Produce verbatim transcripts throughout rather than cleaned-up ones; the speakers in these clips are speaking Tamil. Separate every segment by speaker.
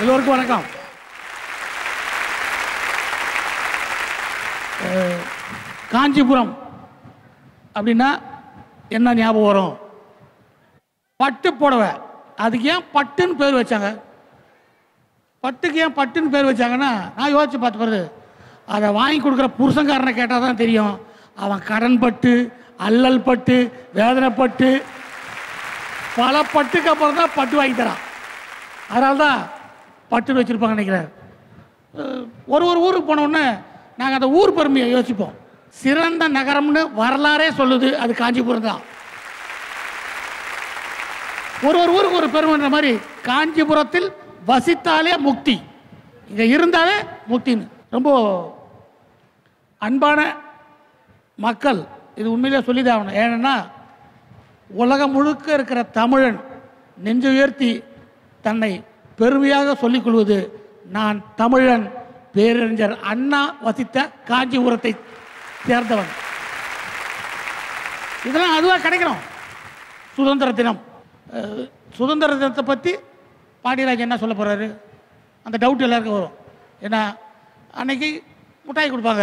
Speaker 1: எல்லோருக்கும் வணக்கம். காஞ்சிபுரம் அப்படின்னா என்ன ஞாபகம் வரும்? பட்டு புடவை. அதுக்கு ஏன் பட்டுன்னு பேர் வச்சாங்க? பட்டுக்கு ஏன் பட்டுன்னு பேர் வச்சாங்கன்னா, நான் யோசிச்சு பார்த்து பாரு, அதை வாங்கி கொடுக்குற புருஷங்காரனை கேட்டால் தான் தெரியும். அவன் கடன் பட்டு, அல்லல் பட்டு, வேதனைப்பட்டு, பல பட்டுக்கு அப்புறம் தான் பட்டு வாங்கி தரான். அதனால தான் பட்டுன்னு வச்சுருப்பாங்க நினைக்கிறேன். ஒரு ஒரு ஊருக்கு போனோடனே நாங்கள் அந்த ஊர் பெருமையை யோசிப்போம். சிறந்த நகரம்னு வரலாறே சொல்லுது, அது காஞ்சிபுரம் தான். ஒரு ஒரு ஊருக்கு ஒரு பெருமைன்ற மாதிரி காஞ்சிபுரத்தில் வசித்தாலே முக்தி, இங்கே இருந்தாலே முக்தின்னு. ரொம்ப அன்பான மக்கள், இது உண்மையிலே சொல்லிதான் ஆகணும். ஏன்னா உலகம் முழுக்க இருக்கிற தமிழன் நெஞ்சு உயர்த்தி தன்னை பெருமையாக சொல்லிக் கொள்வது, நான் தமிழன், பேரறிஞர் அண்ணா வசித்த காஞ்சிபுரத்தை சேர்ந்தவன். இதெல்லாம் அதுவாக கிடைக்கணும். சுதந்திர தினம், சுதந்திர தினத்தை பற்றி பாண்டியராஜ் என்ன சொல்ல போகிறாரு? அந்த டவுட் எல்லாருக்கும் வரும். ஏன்னா அன்னைக்கு மிட்டாய் கொடுப்பாங்க,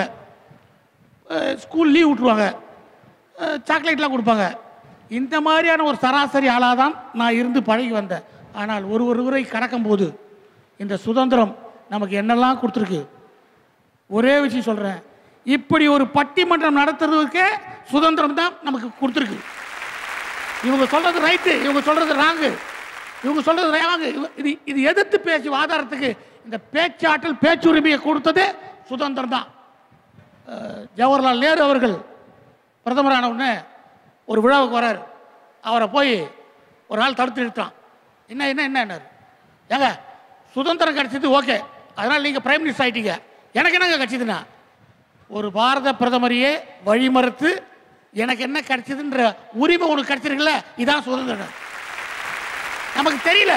Speaker 1: ஸ்கூல் லீவ் விட்ருவாங்க, சாக்லேட்லாம் கொடுப்பாங்க. இந்த மாதிரியான ஒரு சராசரி ஆளாக தான் நான் இருந்து பழகி வந்தேன். ஆனால் ஒரு ஒரு உரை கடக்கும்போது இந்த சுதந்திரம் நமக்கு என்னெல்லாம் கொடுத்துருக்கு. ஒரே விஷயம் சொல்கிறேன், இப்படி ஒரு பட்டிமன்றம் நடத்துறதுக்கே சுதந்திரம் தான் நமக்கு கொடுத்துருக்கு. இவங்க சொல்கிறது ரைட்டு, இவங்க சொல்கிறது ராங்கு, இவங்க சொல்கிறது ராங்கு, இது இது எதிர்த்து பேசி வாதாரத்துக்கு இந்த பேச்சாற்றல் பேச்சுரிமையை கொடுத்ததே சுதந்திரம் தான். ஜவஹர்லால் நேரு அவர்கள் பிரதமரான உடனே ஒரு விழாவுக்கு வராரு. அவரை போய் ஒரு ஆள் தடுத்து நிறுத்தான். என்ன என்ன என்ன ஏங்க, சுதந்திரம் கிடைச்சது ஓகே, அதனால் நீங்கள் பிரைம் மினிஸ்டர் ஆகிட்டீங்க, எனக்கு என்னங்க கிடைச்சதுன்னா, ஒரு பாரத பிரதமரையே வழிமறுத்து எனக்கு என்ன கிடைச்சதுன்ற உரிமை உனக்கு கிடைச்சிருக்குல்ல, இதான் சுதந்திரம். நமக்கு தெரியல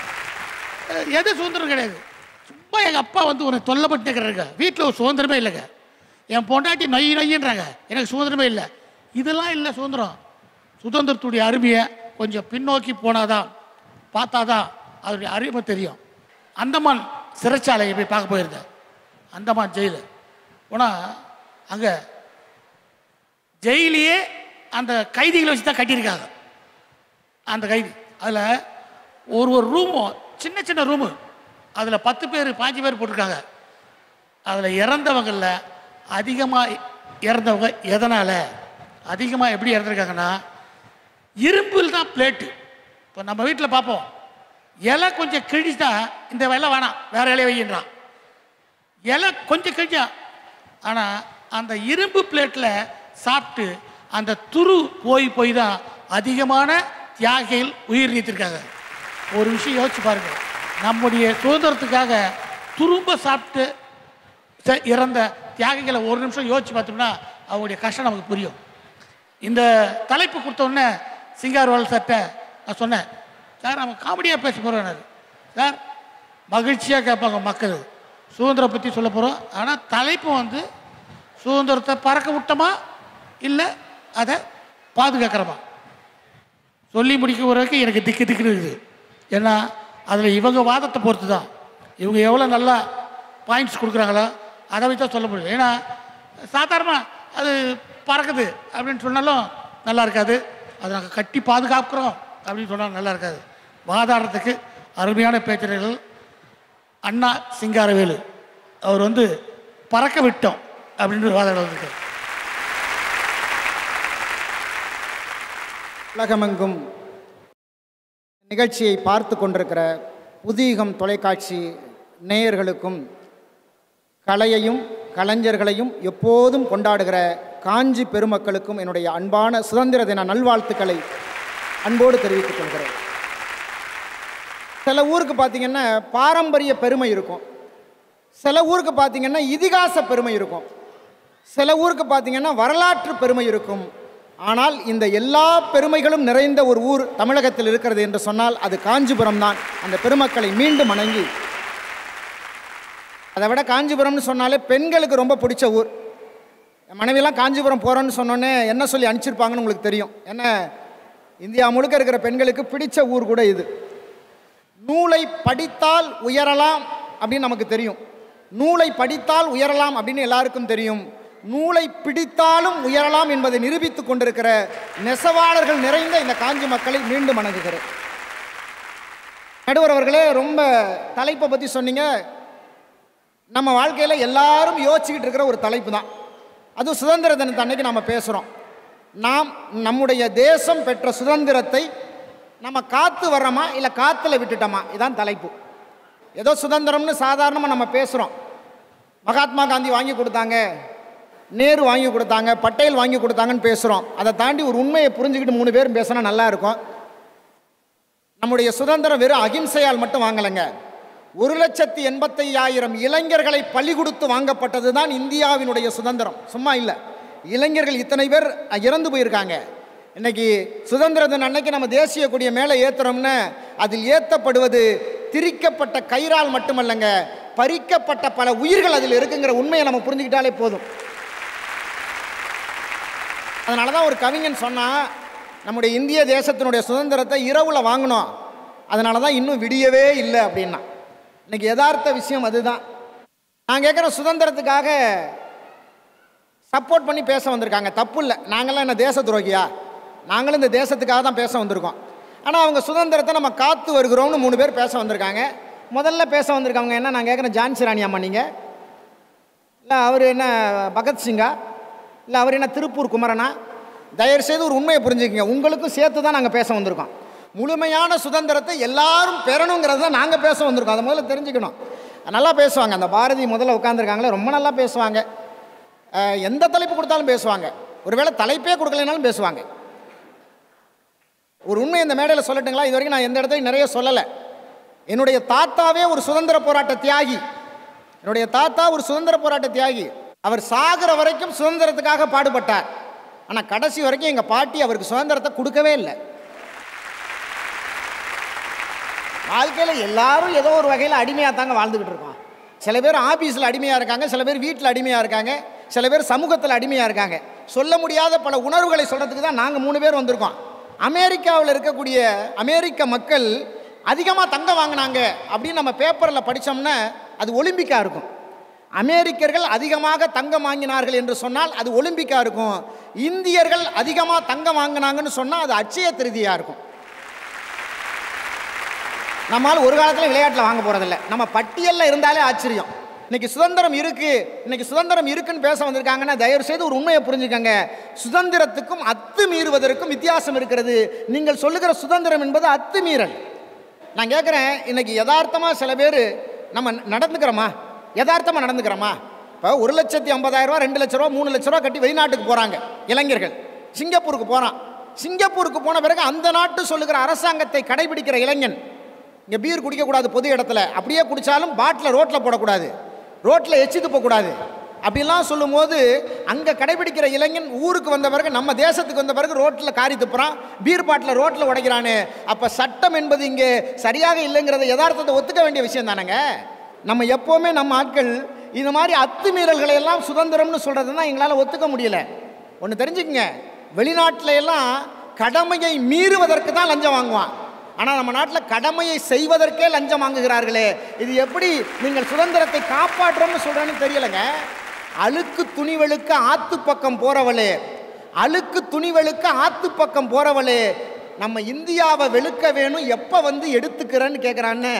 Speaker 1: எது சுதந்திரம் கிடையாது. சும்மா எங்கள் அப்பா வந்து உனக்கு தொல்லைப்பட்டு இருக்கிறாங்க, வீட்டில் ஒரு சுதந்திரமே இல்லைங்க, என் பொண்டாட்டி நொய் நொய்யின்றாங்க, எனக்கு சுதந்திரமே இல்லை. இதெல்லாம் இல்லை சுதந்திரம். சுதந்திரத்துடைய அருமையை கொஞ்சம் பின்னோக்கி போனாதான், பார்த்தாதான் அதனுடைய அருமை தெரியும். அந்தமான் சிறைச்சாலையை போய் பார்க்க போயிருந்தேன். அந்தமான் ஜெயிலு போனால் அங்கே ஜெயிலையே அந்த கைதிகளை வச்சு தான் கட்டியிருக்காங்க. அந்த கைதி அதில் ஒரு ஒரு ரூமும் சின்ன சின்ன ரூமு, அதில் பத்து பேர் பாஞ்சு பேர் போட்டிருக்காங்க. அதில் இறந்தவங்களில் அதிகமாக இறந்தவங்க எதனால் அதிகமாக எப்படி இறந்துருக்காங்கன்னா, இரும்பில் தான் பிளேட்டு. இப்போ நம்ம வீட்டில் பார்ப்போம், இலை கொஞ்சம் கிழிச்சா இந்த இலை வேணாம் வேற இலையை வைக்கின்றான், இலை கொஞ்சம் கிழிச்சா. ஆனால் அந்த இரும்பு பிளேட்டில் சாப்பிட்டு அந்த துரு போய் போய் தான் அதிகமான தியாகிகள் உயிர் நீத்திருக்காங்க. ஒரு விஷயம் யோசிச்சு பாருங்க, நம்முடைய சுதந்திரத்துக்காக துரும்ப சாப்பிட்டு இறந்த தியாகிகளை ஒரு நிமிஷம் யோசிச்சு பார்த்தோம்னா அவங்களுடைய கஷ்டம் நமக்கு புரியும். இந்த தலைப்பு கொடுத்தோடனே சிங்கார்வால் சட்டை நான் சொன்னேன், சார் நம்ம காமெடியாக பேச போகிறோம் சார். மகிழ்ச்சியாக கேட்பாங்க மக்கள், சுதந்திரம் பற்றி சொல்ல போகிறோம். ஆனால் தலைப்பு வந்து சுதந்திரத்தை பறக்க விட்டோமா இல்லை அதை பாதுகாக்கிறோமா சொல்லி முடிக்க வரைக்கும் எனக்கு திக்கு திக்குன்னு இருக்குது. ஏன்னா அதில் இவங்க வாதத்தை பொறுத்து தான், இவங்க எவ்வளோ நல்லா பாயிண்ட்ஸ் கொடுக்குறாங்களோ அதை வச்சு தான் சொல்ல முடியும். ஏன்னா சாதாரணமாக அது பறக்குது அப்படின்னு சொன்னாலும் நல்லா இருக்காது, அதை நாங்கள் கட்டி பாதுகாக்கிறோம் அப்படின்னு சொன்னாலும் நல்லா இருக்காது. வாதாடுறதுக்கு அருமையான பேச்சர்கள் அண்ணா சிங்காரவேலு அவர் வந்து பறக்க விட்டோம் அப்படின்னு வாதாட வந்திருக்கார்.
Speaker 2: உலகமெங்கும் நிகழ்ச்சியை பார்த்து கொண்டிருக்கிற புதியகம் தொலைக்காட்சி நேயர்களுக்கும் கலையையும் கலைஞர்களையும் எப்போதும் கொண்டாடுகிற காஞ்சி பெருமக்களுக்கும் என்னுடைய அன்பான சுதந்திர தின நல்வாழ்த்துக்களை அன்போடு தெரிவித்துக் கொள்கிறேன். சில ஊருக்கு பார்த்திங்கன்னா பாரம்பரிய பெருமை இருக்கும், சில ஊருக்கு பார்த்திங்கன்னா இதிகாச பெருமை இருக்கும், சில ஊருக்கு பார்த்திங்கன்னா வரலாற்று பெருமை இருக்கும். ஆனால் இந்த எல்லா பெருமைகளும் நிறைந்த ஒரு ஊர் தமிழகத்தில் இருக்கிறது என்று சொன்னால் அது காஞ்சிபுரம் தான். அந்த பெருமக்களை மீண்டும் வணங்கி, அதை விட காஞ்சிபுரம்னு சொன்னாலே பெண்களுக்கு ரொம்ப பிடிச்ச ஊர். என் மனைவியெல்லாம் காஞ்சிபுரம் போகிறோன்னு சொன்னோன்னே என்ன சொல்லி அனுப்பிச்சிருப்பாங்கன்னு உங்களுக்கு தெரியும். ஏன்னா இந்தியா முழுக்க இருக்கிற பெண்களுக்கு பிடித்த ஊர் கூட இது. நூலை படித்தால் உயரலாம் அப்படின்னு நமக்கு தெரியும். நூலை படித்தால் உயரலாம் அப்படின்னு எல்லாருக்கும் தெரியும். நூலை பிடித்தாலும் உயரலாம் என்பதை நிரூபித்துக் கொண்டிருக்கிற நெசவாளர்கள் நிறைந்த இந்த காஞ்சி மக்களை மீண்டும் வணங்குகிறேன். நடுவர் அவர்களே, ரொம்ப தலைப்பை பற்றி சொன்னீங்க. நம்ம வாழ்க்கையில் எல்லாரும் யோசிச்சுக்கிட்டு இருக்கிற ஒரு தலைப்பு தான். அதுவும் சுதந்திர தினத்தை அன்னைக்கு நம்ம பேசுகிறோம். நாம் நம்முடைய தேசம் பெற்ற சுதந்திரத்தை நம்ம காத்து வர்றோமா இல்லை காற்றுல விட்டுட்டோமா, இதுதான் தலைப்பு. ஏதோ சுதந்திரம்னு சாதாரணமாக நம்ம பேசுகிறோம். மகாத்மா காந்தி வாங்கி கொடுத்தாங்க, நேரு வாங்கி கொடுத்தாங்க, பட்டேல் வாங்கி கொடுத்தாங்கன்னு பேசுகிறோம். அதை தாண்டி ஒரு உண்மையை புரிஞ்சுக்கிட்டு மூணு பேரும் பேசினா நல்லா இருக்கும். நம்முடைய சுதந்திரம் வெறும் அகிம்சையால் மட்டும் வாங்கலைங்க. ஒரு லட்சத்தி எண்பத்தையாயிரம் இளைஞர்களை பலி கொடுத்து வாங்கப்பட்டது தான் இந்தியாவினுடைய சுதந்திரம். சும்மா இல்லை, இளைஞர்கள் இத்தனை பேர் இறந்து போயிருக்காங்க. இன்னைக்கு சுதந்திர தின அன்னைக்கு நம்ம தேசிய கொடியை மேலே ஏற்றுறோம்னு அதில் ஏற்றப்படுவது திரிக்கப்பட்ட கயிறால் மட்டுமல்லங்க, பறிக்கப்பட்ட பல உயிர்கள் அதில் இருக்குங்கிற உண்மையை நம்ம புரிஞ்சுக்கிட்டாலே போதும். அதனால தான் ஒரு கவிஞன் சொன்னால், நம்முடைய இந்திய தேசத்தினுடைய சுதந்திரத்தை இரவில் வாங்கினோம், அதனால தான் இன்னும் விடியவே இல்லை அப்படின்னா. இன்னைக்கு யதார்த்த விஷயம் அதுதான். நான் கேட்குற சுதந்திரத்துக்காக சப்போர்ட் பண்ணி பேச வந்திருக்காங்க, தப்பு இல்லை. நாங்களாம் என்ன தேச துரோகியா? நாங்களும் இந்த தேசத்துக்காக தான் பேச வந்திருக்கோம். ஆனால் அவங்க சுதந்திரத்தை நம்ம காத்து வருகிறோம்னு மூணு பேர் பேச வந்திருக்காங்க. முதல்ல பேச வந்திருக்காங்க என்ன, நான் கேட்குறேன், ஜான்சி ராணி அம்மா நீங்கள், இல்லை அவர் என்ன பகத்சிங்கா, இல்லை அவர் என்ன திருப்பூர் குமரனா? தயவுசெய்து ஒரு உண்மையை புரிஞ்சுக்கங்க, உங்களுக்கும் சேர்த்து தான் நாங்கள் பேச வந்திருக்கோம். முழுமையான சுதந்திரத்தை எல்லாரும் பெறணுங்கிறது தான் நாங்கள் பேச வந்திருக்கோம். அதை முதல்ல தெரிஞ்சுக்கணும். நல்லா பேசுவாங்க. அந்த பாரதி முதல்ல உட்காந்துருக்காங்களே, ரொம்ப நல்லா பேசுவாங்க. எந்த தலைப்பு கொடுத்தாலும் பேசுவாங்க. ஒருவேளை தலைப்பே கொடுக்கலைனாலும் பேசுவாங்க. ஒரு உண்மை இந்த மேடையில் சொல்லட்டுங்களா? இது வரைக்கும் நான் எந்த இடத்தையும் நிறைய சொல்லலை. என்னுடைய தாத்தாவே ஒரு சுதந்திர போராட்ட தியாகி. என்னுடைய தாத்தா ஒரு சுதந்திர போராட்ட தியாகி. அவர் சாகிற வரைக்கும் சுதந்திரத்துக்காக பாடுபட்டார். ஆனால் கடைசி வரைக்கும் எங்கள் பாட்டி அவருக்கு சுதந்திரத்தை கொடுக்கவே இல்லை. வாழ்க்கையில் எல்லாரும் ஏதோ ஒரு வகையில் அடிமையாக தாங்க வாழ்ந்துக்கிட்டு இருக்கோம். சில பேர் ஆஃபீஸில் அடிமையாக இருக்காங்க, சில பேர் வீட்டில் அடிமையாக இருக்காங்க, சில பேர் சமூகத்தில் அடிமையாக இருக்காங்க. சொல்ல முடியாத பல உணர்வுகளை சொல்கிறதுக்கு தான் நாங்கள் மூணு பேர் வந்திருக்கோம். அமெரிக்காவில் இருக்கக்கூடிய அமெரிக்க மக்கள் அதிகமாக தங்கம் வாங்கினாங்க அப்படின்னு நம்ம பேப்பரில் படித்தோம்னா அது ஒலிம்பிக்காக இருக்கும். அமெரிக்கர்கள் அதிகமாக தங்கம் வாங்கினார்கள் என்று சொன்னால் அது ஒலிம்பிக்காக இருக்கும். இந்தியர்கள் அதிகமாக தங்கம் வாங்கினாங்கன்னு சொன்னால் அது அட்சய திருதியாக இருக்கும். நம்மால் ஒரு காலத்தில் விளையாட்டில் வாங்க போகிறதில்ல. நம்ம பட்டியலில் இருந்தாலே ஆச்சரியம். இன்னைக்கு சுதந்திரம் இருக்குது, இன்னைக்கு சுதந்திரம் இருக்குன்னு பேச வந்திருக்காங்கன்னா தயவு செய்து ஒரு உண்மையை புரிஞ்சுக்கங்க. சுதந்திரத்துக்கும் அத்துமீறுவதற்கும் வித்தியாசம் இருக்கிறது. நீங்கள் சொல்லுகிற சுதந்திரம் என்பது அத்துமீறல். நான் கேட்குறேன், இன்னைக்கு யதார்த்தமாக சில பேர் நம்ம நடந்துக்கிறோமா? யதார்த்தமாக நடந்துக்கிறோமா? இப்போ ஒரு லட்சத்தி ஐம்பதாயிரம் ரூபா, ரெண்டு லட்ச ரூபா, மூணு லட்ச ரூபா கட்டி வெளிநாட்டுக்கு போகிறாங்க இளைஞர்கள். சிங்கப்பூருக்கு போகிறான். சிங்கப்பூருக்கு போன பிறகு அந்த நாட்டு சொல்லுகிற அரசாங்கத்தை கடைபிடிக்கிற இளைஞன் இங்கே பீர் குடிக்கக்கூடாது பொது இடத்துல, அப்படியே குடித்தாலும் பாட்டில் ரோட்டில் போடக்கூடாது, ரோட்டில் எச்சி துப்பக்கூடாது அப்படிலாம் சொல்லும்போது அங்கே கடைபிடிக்கிற இளைஞன் ஊருக்கு வந்த பிறகு, நம்ம தேசத்துக்கு வந்த பிறகு ரோட்டில் காரி துப்புறான், பீர் பாட்டில் ரோட்டில் உடைக்கிறானு. அப்போ சட்டம் என்பது இங்கே சரியாக இல்லைங்கிறத யதார்த்தத்தை ஒத்துக்க வேண்டிய விஷயம் தானேங்க. நம்ம எப்போவுமே நம்ம ஆட்கள் இந்த மாதிரி அத்துமீறல்களை எல்லாம் சுதந்திரம்னு சொல்கிறதுனா எங்களால் ஒத்துக்க முடியல. ஒன்று தெரிஞ்சுக்கங்க, வெளிநாட்டில எல்லாம் கடமையை மீறுவதற்கு தான் லஞ்சம் வாங்குவான். ஆனால் நம்ம நாட்டில் கடமையை செய்வதற்கே லஞ்சம் வாங்குகிறார்களே, இது எப்படி நீங்கள் சுதந்திரத்தை காப்பாற்றுறோம்னு சொல்கிறேன்னு தெரியலைங்க. அழுக்கு துணிவெழுக்க ஆத்து பக்கம் போகிறவளே, அழுக்கு துணிவெழுக்க ஆத்து பக்கம் போகிறவளே, நம்ம இந்தியாவை வெளுக்க வேணும், எப்போ வந்து எடுத்துக்கிறேன்னு கேட்குறான்னு.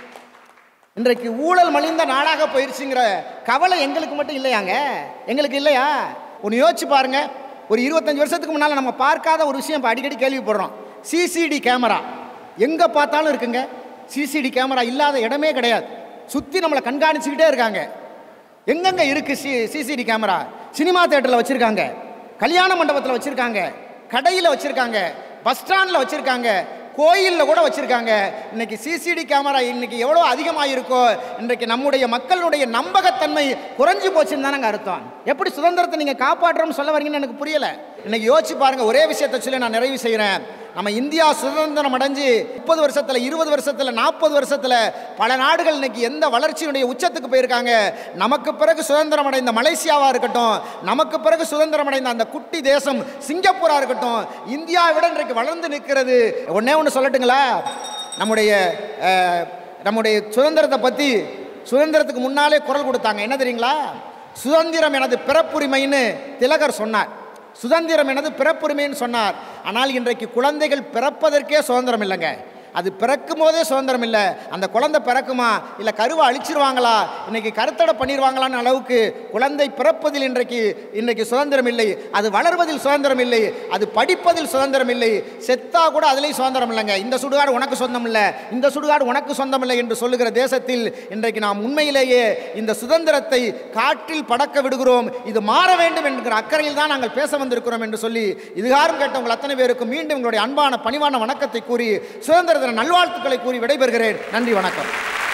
Speaker 2: இன்றைக்கு ஊழல் மலிந்த நாடாக போயிடுச்சுங்கிற கவலை எங்களுக்கு மட்டும் இல்லையாங்க? எங்களுக்கு இல்லையா? ஒன்று யோசிச்சு பாருங்க. ஒரு இருபத்தஞ்சி வருஷத்துக்கு முன்னால் நம்ம பார்க்காத ஒரு விஷயம் இப்போ அடிக்கடி கேள்விப்படுறோம். சிசிடி கேமரா எங்கே பார்த்தாலும் இருக்குங்க. சிசிடி கேமரா இல்லாத இடமே கிடையாது. சுற்றி நம்மளை கண்காணிச்சுக்கிட்டே இருக்காங்க. எங்கெங்கே இருக்குது சி சிசிடி கேமரா? சினிமா தேட்டரில் வச்சுருக்காங்க, கல்யாண மண்டபத்தில் வச்சுருக்காங்க, கடையில் வச்சுருக்காங்க, பஸ் ஸ்டாண்டில் வச்சுருக்காங்க, கோயிலில் கூட வச்சுருக்காங்க. இன்றைக்கி சிசிடி கேமரா இன்றைக்கி எவ்வளோ அதிகமாக இருக்கோ, இன்றைக்கு நம்முடைய மக்களுடைய நம்பகத்தன்மை குறைஞ்சி போச்சுன்னு தானங்க அர்த்தம். எப்படி சுதந்திரத்தை நீங்கள் காப்பாற்றுறோம்னு சொல்ல வரீங்கன்னு எனக்கு புரியலை. இன்றைக்கி யோசிச்சு பாருங்கள். ஒரே விஷயத்தை சொல்லி நான் நிறைவு செய்கிறேன். நம்ம இந்தியா சுதந்திரம் அடைஞ்சு முப்பது வருஷத்தில், இருபது வருஷத்தில், நாற்பது வருஷத்தில் பல நாடுகள் இன்னைக்கு எந்த வளர்ச்சியினுடைய உச்சத்துக்கு போயிருக்காங்க. நமக்கு பிறகு சுதந்திரம் அடைந்த மலேசியாவாக இருக்கட்டும், நமக்கு பிறகு சுதந்திரம் அடைந்த அந்த குட்டி தேசம் சிங்கப்பூராக இருக்கட்டும், இந்தியாவை விட இன்றைக்கு வளர்ந்து நிற்கிறது. ஒன்னே ஒன்று சொல்லட்டுங்களா? நம்முடைய நம்முடைய சுதந்திரத்தை பற்றி சுதந்திரத்துக்கு முன்னாலே குரல் கொடுத்தாங்க. என்ன தெரியுங்களா? சுதந்திரம் எனது பிறப்புரிமைன்னு திலகர் சொன்னார். சுதந்திரம் எனது பிறப்புரிமைன்னு சொன்னார். ஆனால் இன்றைக்கு குழந்தைகள் பிறப்பதற்கே சுதந்திரம் இல்லைங்க. அது பிறக்கும் போதே சுதந்திரம் இல்லை. அந்த குழந்தை பிறக்குமா இல்லை கருவை அழிச்சிருவாங்களா, இன்றைக்கி கருத்தடை பண்ணிடுவாங்களான்னு அளவுக்கு குழந்தை பிறப்பதில் இன்றைக்கு இன்றைக்கு சுதந்திரம் இல்லை. அது வளர்வதில் சுதந்திரம் இல்லை. அது படிப்பதில் சுதந்திரம் இல்லை. செத்தா கூட அதுலேயும் சுதந்திரம் இல்லைங்க. இந்த சுடுகாடு உனக்கு சொந்தம் இல்லை, இந்த சுடுகாடு உனக்கு சொந்தம் இல்லை என்று சொல்லுகிற தேசத்தில் இன்றைக்கு நாம் உண்மையிலேயே இந்த சுதந்திரத்தை காற்றில் படக்க விடுகிறோம். இது மாற வேண்டும் என்கிற அக்கறையில் தான் நாங்கள் பேச வந்திருக்கிறோம் என்று சொல்லி இதுகாரும் கேட்டவங்கள் அத்தனை பேருக்கும் மீண்டும் உங்களுடைய அன்பான பணிவான வணக்கத்தை கூறி சுதந்திர நல்வாழ்த்துக்களை கூறி விடைபெறுகிறேன். நன்றி, வணக்கம்.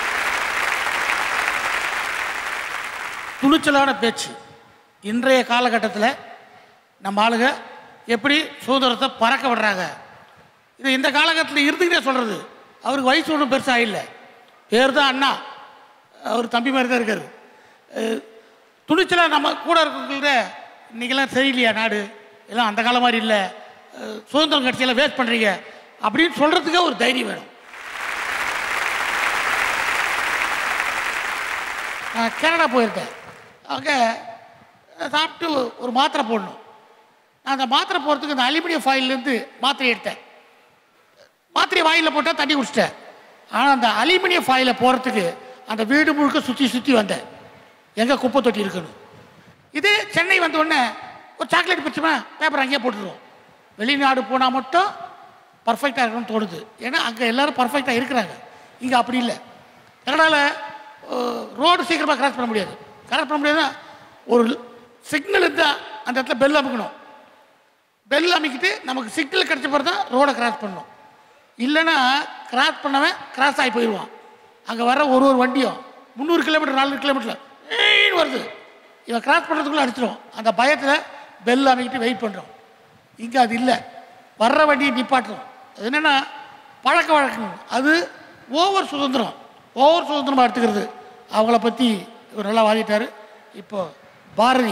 Speaker 1: துணிச்சலான பேச்சு. இன்றைய காலகட்டத்தில் நம்ம ஆளுங்க எப்படி சுதந்திரத்தை பறக்க விடுறாங்க. இது இந்த காலகட்டத்தில் இருந்துக்கிட்டே சொல்கிறது. அவருக்கு வயசு ஒன்றும் பெருசாக இல்லை, பேர் தான் அண்ணா, அவர் தம்பி மாதிரி தான் இருக்கார். துணிச்சலாக நம்ம கூட இருக்கிற இன்றைக்கெல்லாம் சரியில்லையா நாடு, எல்லாம் அந்த காலம் மாதிரி இல்லை, சுதந்திரம் கட்சியெல்லாம் வேஸ்ட் பண்ணுறீங்க அப்படின்னு சொல்கிறதுக்கே ஒரு தைரியம் வேணும். நான் கனடா போயிருந்தேன். அங்கே சாப்பிட்டு ஒரு மாத்திரை போடணும். நான் அந்த மாத்திரை போகிறதுக்கு அந்த அலுமினியம் ஃபாயிலேருந்து மாத்திரை எடுத்தேன். மாத்திரை வாயில் போட்டால் தண்ணி குடிச்சிட்டேன். ஆனால் அந்த அலுமினியம் ஃபாயிலை போகிறதுக்கு அந்த வீடு முழுக்க சுற்றி சுற்றி வந்தேன், எங்கே குப்பை தொட்டி இருக்கணும். இதே சென்னை வந்தோடனே ஒரு சாக்லேட் பிடிச்சோமா பேப்பர் அங்கேயே போட்டுருவோம். வெளிநாடு போனால் மட்டும் பர்ஃபெக்டாக இருக்கணும்னு தோணுது. ஏன்னா அங்கே எல்லோரும் பர்ஃபெக்டாக இருக்கிறாங்க. இங்கே அப்படி இல்லை. கனடாவில் ரோடு சீக்கிரமாக கிராஸ் பண்ண முடியாது. கிராஸ் பண்ண முடியாதுன்னா ஒரு சிக்னல் இருந்தால் அந்த இடத்துல பெல் அமைக்கணும். பெல் அமைக்கிட்டு நமக்கு சிக்னல் கிடச்ச பிறகு தான் ரோடை கிராஸ் பண்ணணும். இல்லைன்னா கிராஸ் பண்ணவன் கிராஸ் ஆகி போயிடுவான். அங்கே வர ஒரு ஒரு வண்டியும் முந்நூறு கிலோமீட்டர் நானூறு கிலோமீட்டரில் வருது. இவன் கிராஸ் பண்ணுறதுக்குள்ளே அடிச்சிடும். அந்த பயத்தில் பெல் அமைக்கிட்டு வெயிட் பண்ணுறோம். இங்கே அது இல்லை. வர்ற வண்டியை நிப்பாட்டுறோம். அது என்னென்னா பழக்க வழக்கம். அது ஓவர் சுதந்திரம், ஓவர் சுதந்திரமாக எடுத்துக்கிறது. அவங்கள பற்றி இவர் நல்லா வாதிட்டார். இப்போ பாரதி.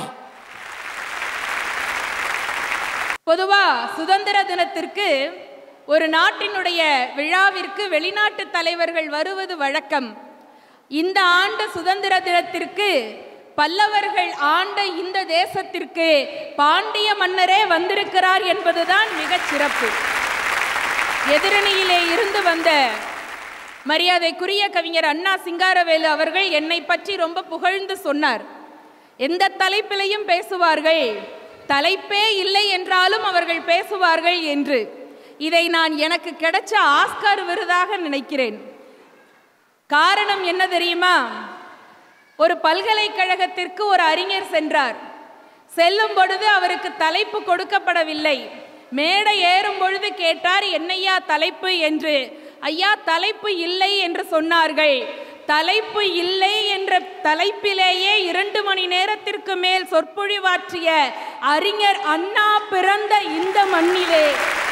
Speaker 3: பொதுவாக சுதந்திர தினத்திற்கு ஒரு நாட்டினுடைய விழாவிற்கு வெளிநாட்டு தலைவர்கள் வருவது வழக்கம். இந்த ஆண்டு சுதந்திர தினத்திற்கு பல்லவர்கள் ஆண்ட இந்த தேசத்திற்கு பாண்டிய மன்னரே வந்திருக்கிறார் என்பதுதான் மிகச் சிறப்பு. எதிரணியிலே இருந்து வந்த மரியாதைக்குரிய கவிஞர் அண்ணா சிங்காரவேலு அவர்கள் என்னை பற்றி ரொம்ப புகழ்ந்து சொன்னார். எந்த தலைப்பிலையும் பேசுவார்கள், தலைப்பே இல்லை என்றாலும் அவர்கள் பேசுவார்கள் என்று. இதை நான் எனக்கு கிடைச்ச ஆஸ்கார் விருதாக நினைக்கிறேன். காரணம் என்ன தெரியுமா? ஒரு பல்கலைக்கழகத்திற்கு ஒரு அறிஞர் சென்றார். செல்லும் பொழுது அவருக்கு தலைப்பு கொடுக்கப்படவில்லை. மேடை ஏறும் பொழுது கேட்டார், என்னையா தலைப்பு என்று. ஐயா தலைப்பு இல்லை என்று சொன்னார்கள். தலைப்பு இல்லை என்ற தலைப்பிலேயே இரண்டு மணி நேரத்திற்கு மேல் சொற்பொழிவாற்றிய அறிஞர் அண்ணா பிறந்த இந்த மண்ணிலே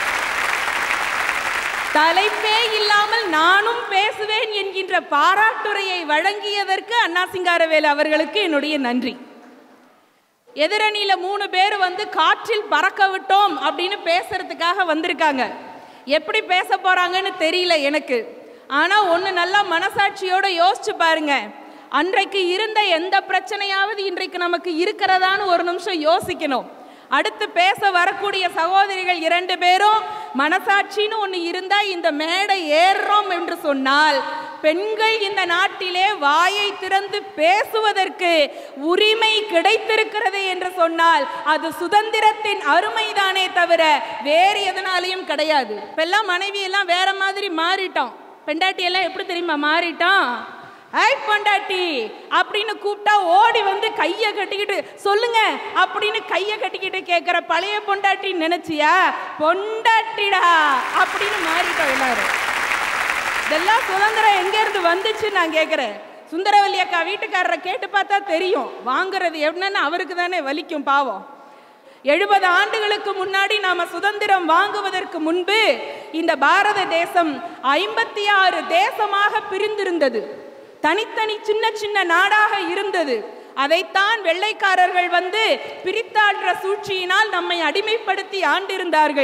Speaker 3: தலைப்பே இல்லாமல் நானும் பேசுவேன் என்கின்ற பாராட்டுரையை வழங்கியதற்கு அண்ணா சிங்காரவேலு அவர்களுக்கு என்னுடைய நன்றி. எதிரணியில மூணு பேர் வந்து காற்றில் பறக்க விட்டோம் அப்படின்னு பேசுறதுக்காக வந்திருக்காங்க. எப்படி பேச போறாங்கன்னு தெரியல எனக்கு. ஆனா ஒண்ணு நல்லா மனசாட்சியோட யோசிச்சு பாருங்க. அன்றைக்கு இருந்த எந்த பிரச்சனையாவது இன்றைக்கு நமக்கு இருக்கிறதான்னு ஒரு நிமிஷம் யோசிக்கணும். அடுத்து பேச வரக்கூடிய சகோதரிகள் இரண்டு பேரும் மனசாட்சின்னு ஒன்று இருந்தா இந்த மேடை ஏறுறோம் என்று சொன்னால், பெண்கள் இந்த நாட்டிலே வாயை திறந்து பேசுவதற்கு உரிமை கிடைத்திருக்கிறது என்று சொன்னால் அது சுதந்திரத்தின் அருமைதானே தவிர வேறு எதனாலையும் கிடையாது. இப்பெல்லாம் மனைவி எல்லாம் வேற மாதிரி மாறிட்டோம். பெண்டாட்டி எல்லாம் எப்படி தெரியுமா மாறிட்டோம்? ஐ பொண்டாட்டி அப்படின்னு கூப்பிட்டா ஓடி வந்து கையை கட்டிக்கிட்டு சொல்லுங்க அப்படின்னு கையை கட்டிக்கிட்டு கேட்குற பழைய பொண்டாட்டி நினைச்சியா? பொண்டாட்டிடா அப்படின்னு மாறிட்டோம் எல்லாரும். இதெல்லாம் சுதந்திரம் எங்கேருந்து வந்துச்சு நான் கேட்குறேன். சுந்தரவல்லி அக்கா வீட்டுக்காரரை கேட்டு பார்த்தா தெரியும். வாங்குறது என்னன்னு அவருக்கு தானே வலிக்கும் பாவம். எழுபது ஆண்டுகளுக்கு முன்னாடி நாம சுதந்திரம் வாங்குவதற்கு முன்பு இந்த பாரத தேசம் ஐம்பத்தி ஆறு தேசமாக பிரிந்திருந்தது. தனித்தனி சின்ன சின்ன நாடாக இருந்தது. அதைத்தான் வெள்ளைக்காரர்கள் வந்து பிரித்தாள்ற சூழ்ச்சியினால் நம்மை அடிமைப்படுத்தி ஆண்டிருந்தார்கள்.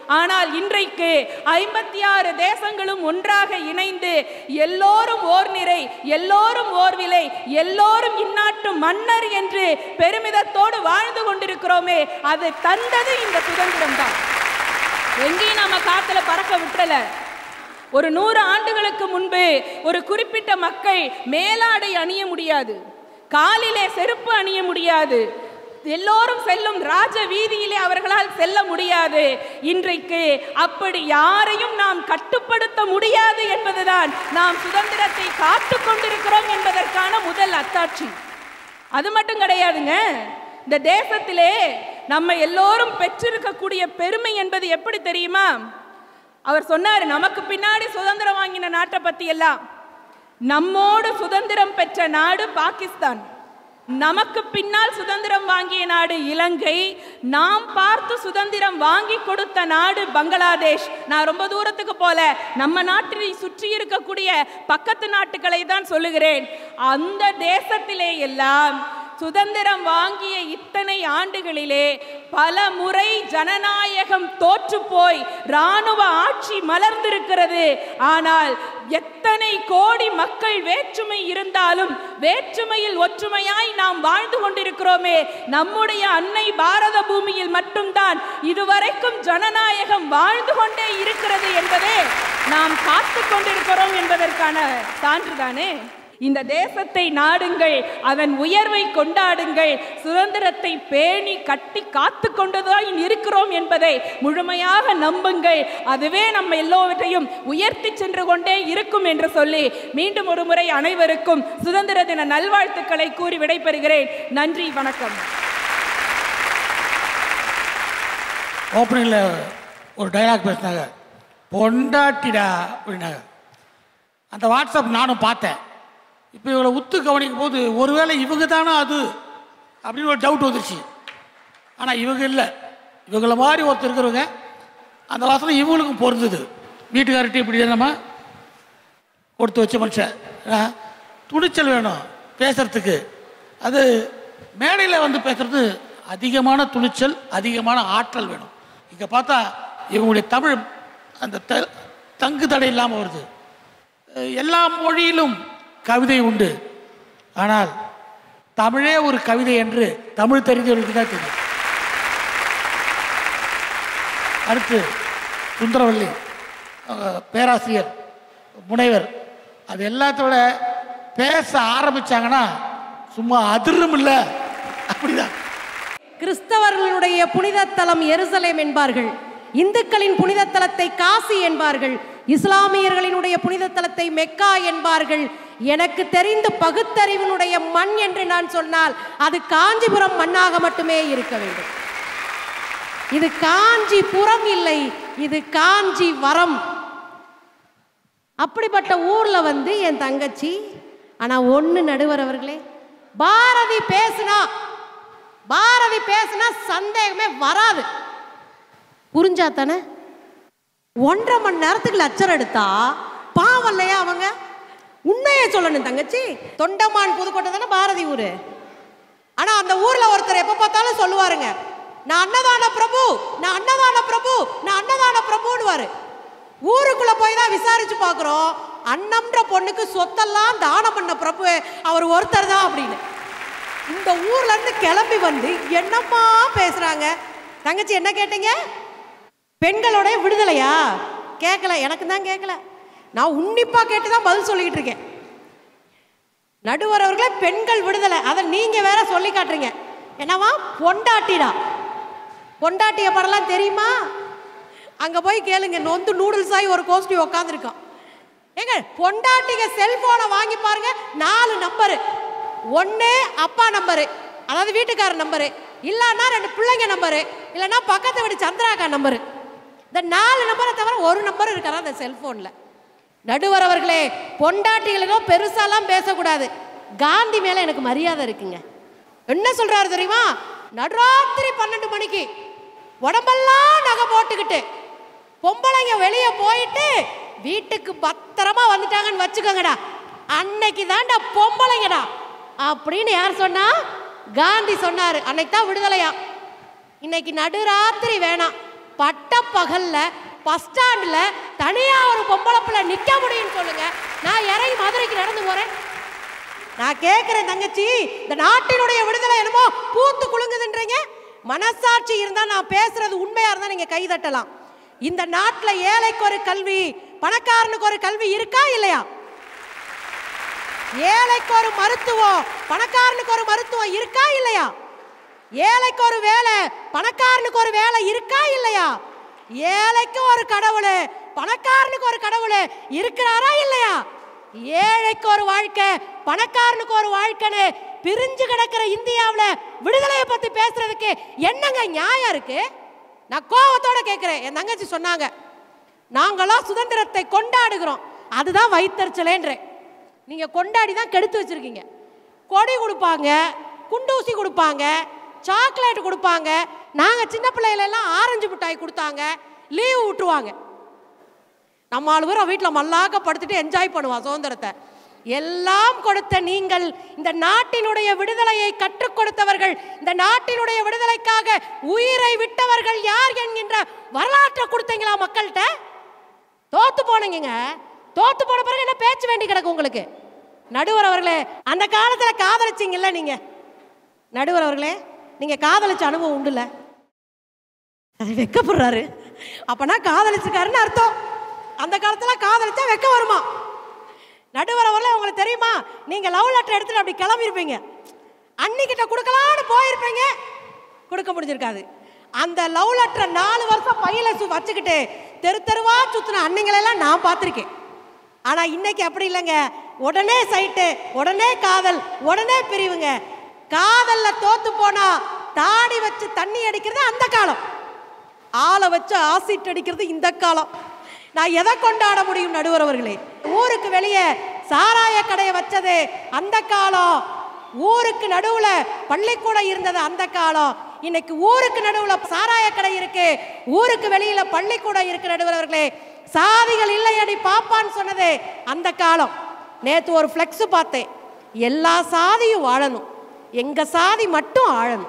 Speaker 3: ஆனால் இன்றைக்கு ஐம்பத்தி ஆறு தேசங்களும் ஒன்றாக இணைந்து எல்லோரும் ஓர் நிறை, எல்லோரும் ஓர் விலை, எல்லோரும் இந்நாட்டு மன்னர் என்று பெருமிதத்தோடு வாழ்ந்து கொண்டிருக்கிறோமே, அது தந்தது இந்த சுதந்திரம் தான். எங்கேயும் நாம காத்துல பறக்க விட்டுறல. ஒரு நூறு ஆண்டுகளுக்கு முன்பு ஒரு குறிப்பிட்ட மக்கள் மேலாடை அணிய முடியாது, காலிலே செருப்பு அணிய முடியாது, எல்லோரும் செல்லும் ராஜ வீதியிலே அவர்களால் செல்ல முடியாது. இன்றைக்கு அப்படி யாரையும் நாம் கட்டுப்படுத்த முடியாது என்பதுதான் நாம் சுதந்திரத்தை காத்து கொண்டிருக்கிறோம் என்பதற்கான முதல் அத்தாட்சி. அது மட்டும் கிடையாதுங்க, இந்த தேசத்திலே நம்ம எல்லோரும் பெற்றிருக்கக்கூடிய பெருமை என்பது எப்படி தெரியுமா? அவர் சொன்னார், நமக்கு பின்னாடி சுதந்திரம் வாங்கின நாட்டை பத்தி எல்லாம். நம்மோடு சுதந்திரம் பெற்ற நாடு பாகிஸ்தான், நமக்கு பின்னால் சுதந்திரம் வாங்கிய நாடு இலங்கை, நாம் பார்த்து சுதந்திரம் வாங்கி கொடுத்த நாடு பங்களாதேஷ். நான் ரொம்ப தூரத்துக்கு போல, நம்ம நாட்டை சுற்றி இருக்கக்கூடிய பக்கத்து நாட்டுகளை தான் சொல்லுகிறேன். அந்த தேசத்திலே எல்லாம் சுதந்திரம் வாங்கிய இத்தனை ஆண்டுகளிலே பல முறை ஜனநாயகம் தோற்று போய் இராணுவ ஆட்சி மலர்ந்திருக்கிறது. ஆனால் எத்தனை கோடி மக்கள் வேற்றுமை இருந்தாலும் வேற்றுமையில் ஒற்றுமையாய் நாம் வாழ்ந்து கொண்டிருக்கிறோமே. நம்முடைய அன்னை பாரத பூமியில் மட்டும்தான் இதுவரைக்கும் ஜனநாயகம் வாழ்ந்து கொண்டே இருக்கிறது என்பதே நாம் காத்து கொண்டிருக்கிறோம் என்பதற்கான சான்றுதானே. இந்த தேசத்தை நாடுங்கள், அதன் உயர்வை கொண்டாடுங்கள், சுதந்திரத்தை பேணி கட்டி காத்து கொண்டுதான் இருக்கிறோம் என்பதை முழுமையாக நம்புங்கள். அதுவே நம்ம எல்லோவற்றையும் உயர்த்தி சென்று கொண்டே இருக்கும் என்று சொல்லி மீண்டும் ஒரு முறை அனைவருக்கும் சுதந்திர தின நல்வாழ்த்துக்களை கூறி விடைபெறுகிறேன். நன்றி, வணக்கம்.
Speaker 1: ஓப்பனிங்கில் ஒரு டைலாக் பேசினாங்க, பொண்டாட்டிடா அப்படின்னாங்க. அந்த வாட்ஸ்அப் நானும் பார்த்தேன். இப்போ இவங்களை உத்து கவனிக்கும் போது ஒருவேளை இவங்க தானே அது அப்படின்னு ஒரு டவுட் வந்துருச்சு. ஆனால் இவங்க இல்லை, இவங்கள மாதிரி ஒருத்தர் இருக்கிறவங்க. அந்த வாசனை இவங்களுக்கும் பொருந்தது. வீட்டுக்கார்ட்ட இப்படி நம்ம கொடுத்து வச்ச மனுஷன், துணிச்சல் வேணும் பேசுறதுக்கு. அது மேடையில் வந்து பேசுறது அதிகமான துணிச்சல், அதிகமான ஆற்றல் வேணும். இங்கே பார்த்தா இவங்களுடைய தமிழ் அந்த த தங்கு தடை இல்லாமல் வருது. எல்லா மொழியிலும் கவிதை உண்டு, ஆனால் தமிழே ஒரு கவிதை என்று தமிழ் தெரிந்தவர்களுக்கு தான் தெரியும். அடுத்து சுந்தரவல்லி பேராசிரியர், முனைவர், அது எல்லாத்தோட பேச ஆரம்பிச்சாங்கன்னா சும்மா அதிரும் இல்லை, அப்படிதான்.
Speaker 4: கிறிஸ்தவர்களுடைய புனித தலம் எருசலேம் என்பார்கள், இந்துக்களின் புனித தலத்தை காசி என்பார்கள், இஸ்லாமியர்களினுடைய புனித தலத்தை மெக்கா என்பார்கள். எனக்கு தெரிந்து பகுத்தறிவினுடைய மண் என்று நான் சொன்னால் அது காஞ்சிபுரம் மண்ணாக மட்டுமே இருக்க வேண்டும். இது காஞ்சிபுரம் இல்லை, இது காஞ்சி வரம். அப்படிப்பட்ட ஊர்ல வந்து என் தங்கச்சி. ஆனா ஒண்ணு நடுவர் அவர்களே, பாரதி பேசுனா பாரதி பேசுனா சந்தேகமே வராது. புரிஞ்சா தானே? ஒன்றரை மணி நேரத்துக்கு லட்சம் எடுத்தா பாவம் இல்லையா அவங்க? உண்மையை சொல்லணும் தங்கச்சி. தொண்டமான் புதுக்கோட்டை தானே பாரதி ஊரு. ஆனா அந்த ஊர்ல ஒருத்தர் எப்ப பார்த்தாலும் சொல்லுவாருங்க, நான் அன்னதான பிரபு, நான் அன்னதான பிரபு, நான் அன்னதான பிரபுன்னுவாரு. ஊருக்குள்ள போய் தான் விசாரிச்சு பாக்குறோம், அன்னம்ன்ற பொண்ணுக்கு சொத்தெல்லாம் தானம் பண்ண பிரபு அவர் ஒருத்தர் தான் அப்படின்னு. இந்த ஊர்ல இருந்து கிளம்பி வந்து என்னம்மா பேசுறாங்க. தங்கச்சி என்ன கேட்டீங்க? பெண்களோட விடுதலையா? கேட்கல, எனக்கு தான் கேட்கல. நான் உன்னிப்பா கேட்டுதான் பதில் சொல்லிக்கிட்டு இருக்கேன். நடுவர் அவர்களே, பெண்கள் விடுதலை அதை நீங்க வேற சொல்லி காட்டுறீங்க. என்னவா பொண்டாட்டிடா? பொண்டாட்டிய படம்லாம் தெரியுமா? அங்க போய் கேளுங்க, நொந்து நூடுல்ஸ் ஆகி ஒரு கோஷ்டி உக்காந்துருக்கான். ஏங்க பொண்டாட்டிங்க செல்போனை வாங்கி பாருங்க, நாலு நம்பரு. ஒன்று அப்பா நம்பரு, அதாவது வீட்டுக்கார நம்பரு, இல்லைன்னா ரெண்டு பிள்ளைங்க நம்பரு, இல்லைன்னா பக்கத்து வீடு சந்திராக்கா நம்பரு. இந்த நாலு நம்பரை தவிர ஒரு நம்பர் இருக்கிறா அந்த செல்போன்ல. நடுவர் அவர்களே, பொண்டாட்டிகளுக்கும் பெருசாலாம் பேசக்கூடாது. காந்தி மேல எனக்கு மரியாதை இருக்குங்க. என்ன சொல்றாரு தெரியுமா? நடுராத்திரி பன்னெண்டு மணிக்கு உடம்பெல்லாம் நகை போட்டுக்கிட்டு பொம்பளைங்க வெளியே போயிட்டு வீட்டுக்கு பத்திரமா வந்துட்டாங்கன்னு வச்சுக்கோங்கடா, அன்னைக்கு தான்டா பொம்பளைங்கடா அப்படின்னு யார் சொன்னா? காந்தி சொன்னாரு. அன்னைக்கு தான் விடுதலையா. இன்னைக்கு நடுராத்திரி வேணாம், பட்ட பகல்ல பஸ் ஸ்டாண்டில் தனியாக ஒரு பொம்பளை பிள்ளை நிற்க முடியும்னு சொல்லுங்க. நான் இறங்கி மதுரைக்கு நடந்து போகிறேன். நான் கேட்குறேன் தங்கச்சி, இந்த நாட்டினுடைய விடுதலை என்னமோ பூத்து குலுங்குதுன்றீங்க. மனசாட்சி இருந்தால் நான் பேசுறது உண்மையாக இருந்தால் நீங்கள் கை தட்டலாம். இந்த நாட்டில் ஏழைக்கு ஒரு கல்வி, பணக்காரனுக்கு ஒரு கல்வி இருக்கா இல்லையா? ஏழைக்கு ஒரு மருத்துவம், பணக்காரனுக்கு ஒரு மருத்துவம் இருக்கா இல்லையா? ஏழைக்கு ஒரு வேலை, பணக்காரனுக்கு ஒரு வேலை இருக்கா இல்லையா? ஏழைக்கு ஒரு கடவுள், பணக்காரனுக்கு ஒரு கடவுள் இருக்கிறாரா இல்லையா? ஏழைக்கு ஒரு வாழ்க்கை, பணக்காரனுக்கு ஒரு வாழ்க்கைன்னு பிரிஞ்சு கிடக்கிற இந்தியாவில் விடுதலையை பற்றி பேசுறதுக்கு என்னங்க நியாயம் இருக்கு? நான் கோபத்தோட கேட்குறேன். என் தங்கச்சி சொன்னாங்க, நாங்களாம் சுதந்திரத்தை கொண்டாடுகிறோம், அதுதான் வைத்தறிச்சலேன்றேன். நீங்கள் கொண்டாடி தான் கெடுத்து வச்சிருக்கீங்க. கொடி கொடுப்பாங்க, குண்டூசி கொடுப்பாங்க, சாக்லேட் கொடுப்பாங்க. நாங்கள் சின்ன பிள்ளைகளெல்லாம் ஆரஞ்சு மிட்டாய் கொடுத்தாங்க, லீவு விட்டுருவாங்க. நம்ம ஆளு பேர் வீட்டில் மல்லாக்க படுத்துட்டு என்ஜாய் பண்ணுவான் சுதந்திரத்தை. எல்லாம் கொடுத்த நீங்கள் இந்த நாட்டினுடைய விடுதலையை கற்றுக் கொடுத்தவர்கள், இந்த நாட்டினுடைய விடுதலைக்காக உயிரை விட்டவர்கள் யார் என்கின்ற வரலாற்றை கொடுத்தீங்களா மக்கள்கிட்ட? தோத்து போனீங்க. தோத்து போன பிறகு என்ன பேச்சு வேண்டி கிடக்கு உங்களுக்கு? நடுவர் அவர்களே, அந்த காலத்தில் காதலிச்சிங்கல்ல நீங்க? நடுவர் அவர்களே, நீங்க காதலிச்ச அனுபவம் உண்டுல? அது வெக்கப்படுறாரு. அப்பனா காதலிச்சிருக்காருன்னு அர்த்தம். அந்த காலத்துல காதலிச்சா வெக்க வருமா? நடுவர் அவர்களே, உங்களுக்கு தெரியுமா, நீங்க லவ் லெட்டர் எடுத்துட்டு அப்படி கிளம்பியிருப்பீங்க, அன்னிக்கிட்ட கொடுக்கலான்னு போயிருப்பீங்க, கொடுக்க முடிஞ்சிருக்காது. அந்த லவ் லெட்டரை நாலு வருஷம் பையில வச்சுக்கிட்டு தெரு தெருவா சுத்தின அன்னைங்களெல்லாம் நான் பார்த்துருக்கேன். ஆனா இன்னைக்கு அப்படி இல்லைங்க. உடனே சைட்டு, உடனே காதல், உடனே பிரிவுங்க. காதல்ல தோத்து போனா தாடி வச்சு தண்ணி அடிக்கிறது அந்த காலம், ஆளை வச்சு ஆசிட் அடிக்கிறது இந்த காலம். நான் எதை கொண்டாட முடியும் நடுவர் அவர்களே? ஊருக்கு வெளியே சாராய கடையை வச்சது அந்த காலம், ஊருக்கு நடுவுல பள்ளிக்கூடம் இருந்தது அந்த காலம். இன்னைக்கு ஊருக்கு நடுவுல சாராய கடை இருக்கு, ஊருக்கு வெளியில பள்ளிக்கூடம் இருக்கு. நடுவர் அவர்களே, சாதிகள் இல்லையடி பாப்பான்னு சொன்னது அந்த காலம். நேத்து ஒரு ஃப்ளெக்ஸ் பார்த்தேன், எல்லா சாதியும் வாழணும், எங்க சாதி மட்டும் ஆளணும்.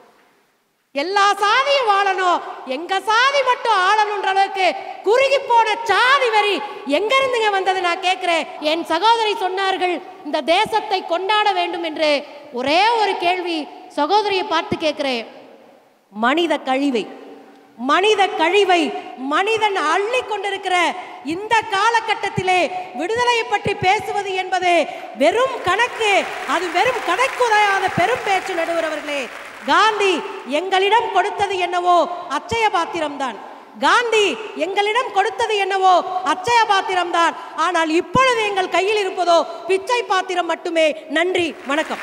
Speaker 4: எல்லா சாதியும் வாழணும், எங்க சாதி மட்டும் ஆளணும்ன்ற அளவுக்கு குறுகி போன சாதி வரி எங்க இருந்துங்க வந்தது? நான் கேட்கிறேன். என் சகோதரி சொன்னார்கள் இந்த தேசத்தை கொண்டாட வேண்டும் என்று. ஒரே ஒரு கேள்வி சகோதரியை பார்த்து கேட்கிறேன். மனித கழிவை மனித கழிவை மனிதன் அள்ளி கொண்டிருக்கிற இந்த காலகட்டத்திலே விடுதலையை பற்றி பேசுவது என்பது வெறும் கணக்கு, அது வெறும் கணக்குதையாத பெரும் பேச்சு. நடுவர் அவர்களே, காந்தி எங்களிடம் கொடுத்தது என்னவோ அச்சய பாத்திரம்தான். காந்தி எங்களிடம் கொடுத்தது என்னவோ அச்சய பாத்திரம்தான். ஆனால் இப்பொழுது எங்கள் கையில் இருப்பதோ பிச்சை பாத்திரம் மட்டுமே. நன்றி, வணக்கம்.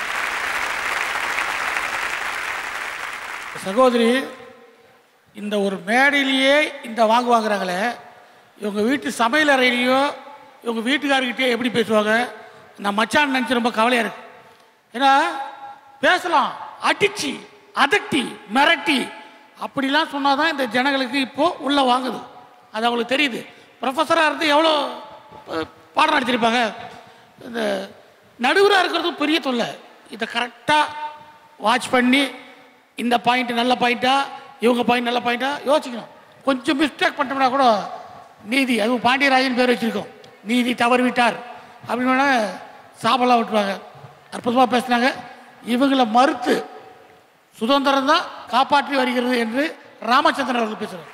Speaker 1: சகோதரி, இந்த ஒரு மேடையிலேயே இந்த வாங்கு வாங்குறாங்களே, இவங்க வீட்டு சமையல் அறையிலையோ இவங்க வீட்டுக்காரர்கிட்டயே எப்படி பேசுவாங்க? நான் மச்சான் நினச்சி ரொம்ப கவலையாக இருக்கு. ஏன்னா பேசலாம், அடிச்சு அதட்டி மிரட்டி அப்படிலாம் சொன்னால் தான் இந்த ஜனங்களுக்கு இப்போது உள்ளே வாங்குது. அது அவங்களுக்கு தெரியுது. ப்ரொஃபஸராக இருந்து எவ்வளோ பாடம் நடத்திருப்பாங்க. இந்த நடுவராக இருக்கிறது பெரிய தொல்லை. இதை கரெக்டாக வாட்ச் பண்ணி இந்த பாயிண்ட் நல்ல பாயிண்ட்டா, இவங்க பாயிண்ட் நல்ல பாயிண்ட்டா யோசிக்கணும். கொஞ்சம் மிஸ்டேக் பண்ணிட்டோம்னா கூட நீதி, அதுவும் பாண்டியராஜன் பேர் வச்சுருக்கோம், நீதி தவறு விட்டார் அப்படின்னு சாபலாம் விட்டுருவாங்க. அற்புதமாக பேசினாங்க. இவங்களை மறுத்து சுதந்திரம் தான் காப்பாற்றி வருகிறது என்று ராமச்சந்திரன் அவர்கள் பேசுகிறார்.